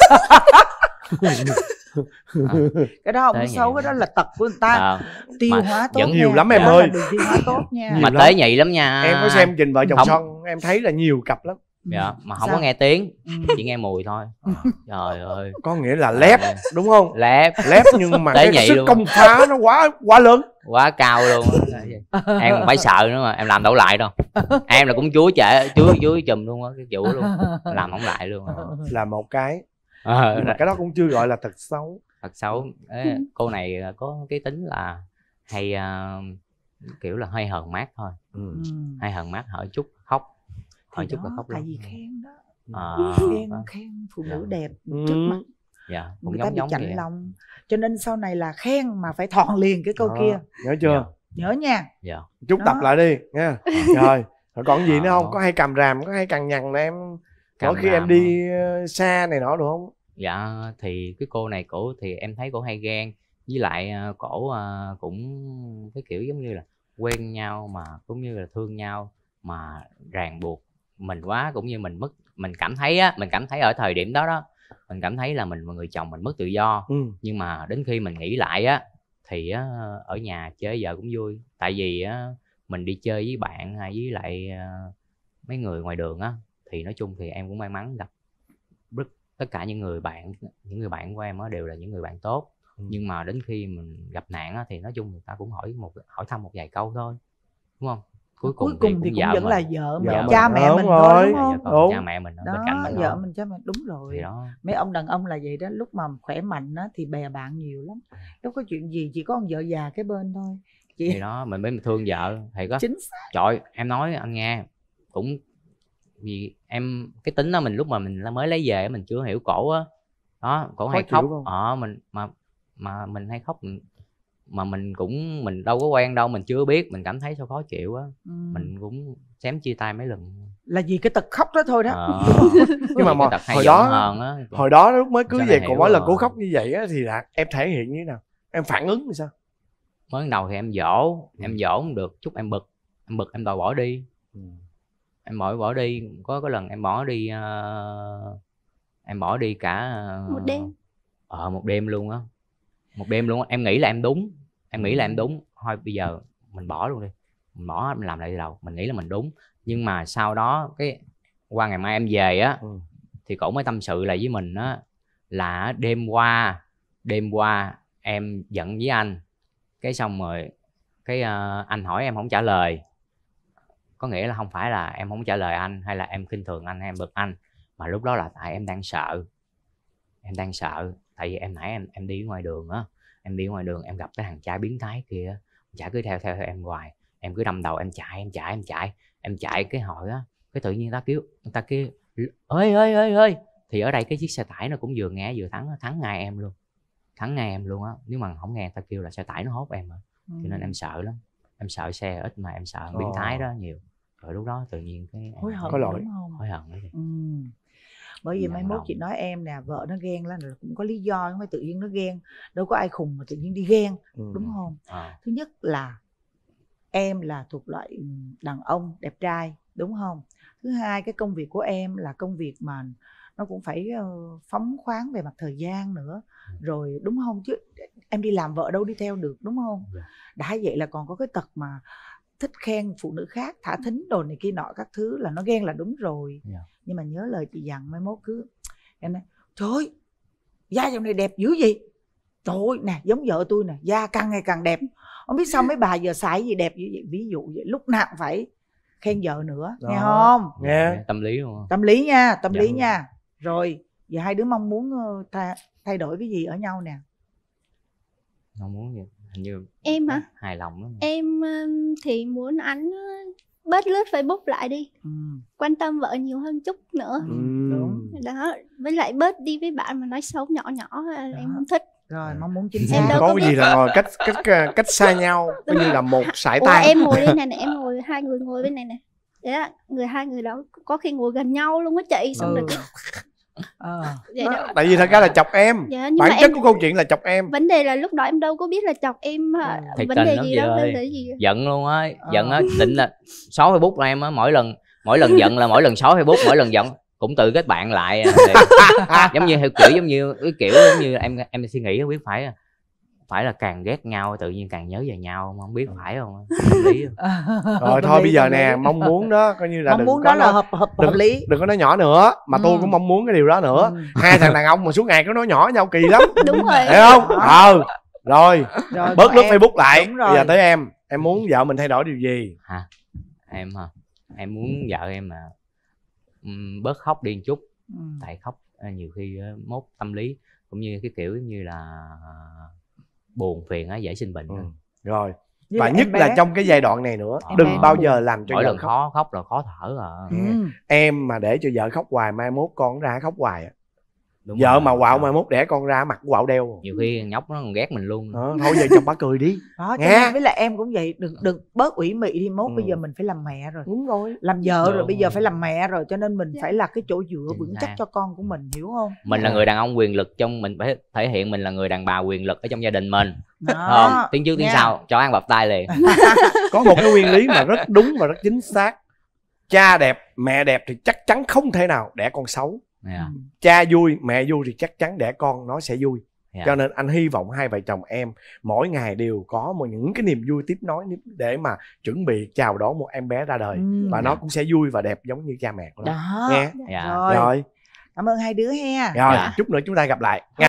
Cái đó không Tới có xấu, vậy. cái đó là tật của người ta. Ờ, Tiêu mà hóa tốt vẫn nha. nhiều lắm em Đó ơi. là đường tiêu hóa tốt nha. Nhiều mà lắm. tế nhị lắm nha. Em có xem Trình Vợ Chồng Không. Son, em thấy là nhiều cặp lắm. Dạ, mà không Sao? có nghe tiếng, Ừ. chỉ nghe mùi thôi. Trời ơi, Có nghĩa là lép, đúng không? lép Lép nhưng mà Tế cái nhị sức luôn. công phá nó quá quá lớn. quá cao luôn á. Em còn phải sợ nữa mà em làm đâu lại đâu. Em là cũng chúa trẻ chúa chúa chùm luôn á, cái chủ luôn, làm không lại luôn. Là một cái. Ờ, Nhưng mà cái đó cũng chưa gọi là tật xấu. thật xấu. Ê, cô này có cái tính là hay ờ, kiểu là hay hờn mát thôi, Ừ. Ừ. hay hờn mát, hỏi chút khóc, hỏi Thì chút là đó, khóc tại luôn. vì khen đó. Ờ, Khen vâng. khen phụ nữ Dạ. đẹp Ừ. trước mặt Dạ, cũng người ta giống bị giống chạnh vậy. lòng, cho nên sau này là khen mà phải thòn liền cái câu Đó, kia. nhớ chưa? Nhớ nha. Dạ. Chút Đó. tập lại đi nha. Rồi, rồi còn gì nữa Ờ. không? Có hay cầm ràm, có hay cằn nhằn nè em. Mỗi Cầm khi em ràm đi ờ, xa này nọ được không? Dạ thì cái cô này cổ thì em thấy cổ hay ghen, với lại ờ, cổ ờ, cũng cái kiểu giống như là quen nhau mà cũng như là thương nhau mà ràng buộc mình quá, cũng như mình mất, mình cảm thấy á, mình cảm thấy ở thời điểm đó đó mình cảm thấy là mình là người chồng mình mất tự do. Ừ. Nhưng mà đến khi mình nghĩ lại á thì á, ở nhà chơi vợ cũng vui, tại vì á, mình đi chơi với bạn hay với lại ờ, mấy người ngoài đường á, thì nói chung thì em cũng may mắn gặp rất tất cả những người bạn những người bạn của em á đều là những người bạn tốt. Ừ. Nhưng mà đến khi mình gặp nạn á, thì nói chung người ta cũng hỏi một hỏi thăm một vài câu thôi, đúng không? Cuối cùng, Cuối cùng thì cũng vợ vẫn mình. là vợ mình, Vợ cha mình. mẹ Đúng mình rồi. thôi, đúng Dạ, không? còn Đúng. cha mẹ mình ở Đó, bên cạnh mình vợ thôi. mình cha mẹ đúng rồi. Thì đó. Mấy ông đàn ông là vậy đó, lúc mà khỏe mạnh á thì bè bạn nhiều lắm, lúc có chuyện gì chỉ có con vợ già cái bên thôi. Chị Thì đó mình mới thương vợ thì có. chính xác. Trời, em nói anh nghe cũng vì em cái tính đó, mình lúc mà mình mới lấy về mình chưa hiểu cổ á, đó cổ Khó hay chịu khóc. đúng không? Ờ mình mà mà mình hay khóc, mình, mà mình cũng mình đâu có quen đâu, mình chưa biết, mình cảm thấy sao khó chịu á. Ừ. Mình cũng xém chia tay mấy lần. Là vì cái tật khóc đó thôi đó. Ờ, Nhưng mà cái mà tật hay hồi giận đó hờn á. hồi đó lúc mới cưới Sau về này cô hiểu nói là rồi. cô khóc như vậy á, thì là em thể hiện như thế nào? Em phản ứng như sao? Mới đầu thì em dỗ, em dỗ không được, chút em bực, em bực em đòi bỏ đi. Ừ. Em bỏ bỏ đi, có cái lần em bỏ đi ờ, em bỏ đi cả ờ, Một đêm. ờ một đêm luôn á, một đêm luôn á. Em nghĩ là em đúng, em nghĩ là em đúng, thôi bây giờ mình bỏ luôn đi, mình bỏ mình làm lại từ đầu, mình nghĩ là mình đúng. Nhưng mà sau đó cái qua ngày mai em về á, Ừ. thì cổ mới tâm sự lại với mình á là đêm qua đêm qua em giận với anh, cái xong rồi cái ờ, anh hỏi em không trả lời, có nghĩa là không phải là em không trả lời anh hay là em khinh thường anh hay em bực anh, mà lúc đó là tại em đang sợ, em đang sợ tại vì em nãy em em đi ngoài đường á, Em đi ngoài đường em gặp cái thằng trai biến thái kia, chả cứ theo theo theo em hoài, em cứ đâm đầu em chạy em chạy em chạy em chạy cái hồi á, cái tự nhiên ta kêu người ta kêu ơi ơi ơi ơi, thì ở đây cái chiếc xe tải nó cũng vừa nghe vừa thắng thắng ngay em luôn, thắng ngay em luôn á. Nếu mà không nghe người ta kêu là xe tải nó hốt em rồi. Ừ. Cho nên em sợ lắm, em sợ xe ít mà em sợ biến thái đó nhiều. Rồi lúc đó tự nhiên cái hối hận, có lỗi, đúng không? Hối hận đấy. Ừ. Bởi vì mai mốt chị nói em nè, vợ nó ghen là cũng có lý do, không phải tự nhiên nó ghen, đâu có ai khùng mà tự nhiên đi ghen. Ừ. Đúng không? À. Thứ nhất là em là thuộc loại đàn ông đẹp trai, đúng không? Thứ hai, cái công việc của em là công việc mà nó cũng phải phóng khoáng về mặt thời gian nữa, rồi đúng không? Chứ em đi làm vợ đâu đi theo được, đúng không? Đã vậy là còn có cái tật mà thích khen phụ nữ khác, thả thính đồ này kia nọ các thứ, là nó ghen là đúng rồi. Yeah. Nhưng mà nhớ lời chị dặn, mai mốt cứ em nói trời ơi da dòng này đẹp dữ gì, trời ơi nè giống vợ tôi nè, da càng ngày càng đẹp, không biết sao mấy bà giờ xài gì đẹp như vậy. Ví dụ vậy, lúc nào cũng phải khen vợ nữa. Đó. Nghe không? Nghe. Yeah. Tâm lý luôn. Tâm lý nha, tâm dạ lý luôn. Nha. Rồi giờ hai đứa mong muốn thay, thay đổi cái gì ở nhau nè? Mong muốn gì? Hình như em hả? Hài lòng lắm. Em thì muốn anh bớt lướt Facebook lại đi, ừ. quan tâm vợ nhiều hơn chút nữa. Ừ. Đúng đó, với lại bớt đi với bạn mà nói xấu nhỏ nhỏ đó. Em không thích. Rồi mong muốn chính xác. Có cái gì là ngồi cách cách cách xa nhau, coi như là một sải tay. Em ngồi đây này nè, em ngồi hai người ngồi bên này nè, đấy là người hai người đó có khi ngồi gần nhau luôn á chị, xong ừ. rồi À. Đó, tại vì thật ra là chọc em, dạ, bản chất em, của câu chuyện là chọc em. Vấn đề là lúc đó em đâu có biết là chọc em. Thiệt vấn đề gì đâu, vấn đề gì giận luôn á, giận á, định là xóa Facebook của em á, mỗi lần mỗi lần giận là mỗi lần xóa Facebook, mỗi lần giận cũng tự kết bạn lại. Giống như theo kiểu giống như cái kiểu giống như em em suy nghĩ biết phải phải là càng ghét nhau tự nhiên càng nhớ về nhau, không biết phải không? Lý không? Rồi thôi bây giờ nè, mong muốn đó coi như là mong muốn đó là hợp hợp đừng, lý, đừng có nói nhỏ nữa mà ừ. tôi cũng mong muốn cái điều đó nữa. Ừ. Hai thằng đàn ông mà suốt ngày cứ nói nhỏ nhau kỳ lắm. Đúng rồi, hiểu không? Ờ rồi, rồi bớt lướt Facebook lại. Bây giờ tới em em muốn vợ mình thay đổi điều gì? Hả? Em hả? Em muốn vợ em mà um, bớt khóc đi một chút. Ừ. Tại khóc nhiều khi mốt tâm lý cũng như cái kiểu như là buồn phiền á, dễ sinh bệnh. Ừ. Rồi và nhất bé. Là trong cái giai đoạn này nữa em đừng bé. Bao giờ làm cho mỗi vợ lần khóc. khó khóc là khó thở à. Ừ. Em mà để cho vợ khóc hoài mai mốt con ra khóc hoài à. Đúng vợ rồi. Mà quạo mai mốt đẻ con ra mặt quạo đeo. Nhiều khi nhóc nó còn ghét mình luôn. Đó, thôi giờ chồng bà cười đi. Đó, cho nên với lại em cũng vậy, đừng đừng bớt ủy mị đi, mốt ừ. bây giờ mình phải làm mẹ rồi. Đúng rồi. Làm vợ đúng rồi, bây giờ phải làm mẹ rồi, cho nên mình phải là cái chỗ dựa vững chắc cho con của mình, hiểu không? Mình là người đàn ông quyền lực trong mình, phải thể hiện mình là người đàn bà quyền lực ở trong gia đình mình. Không, tiếng trước tiếng yeah. sau cho ăn bập tay liền. Có một cái nguyên lý mà rất đúng và rất chính xác. Cha đẹp, mẹ đẹp thì chắc chắn không thể nào đẻ con xấu. Yeah. Cha vui, mẹ vui thì chắc chắn đẻ con nó sẽ vui. Yeah. Cho nên anh hy vọng hai vợ chồng em mỗi ngày đều có một những cái niềm vui tiếp nối để mà chuẩn bị chào đón một em bé ra đời. Ừ. Và nó cũng sẽ vui và đẹp giống như cha mẹ của nó. Đó. Nghe? Yeah. Rồi. Rồi. Cảm ơn hai đứa he. Rồi, yeah. Chút nữa chúng ta gặp lại.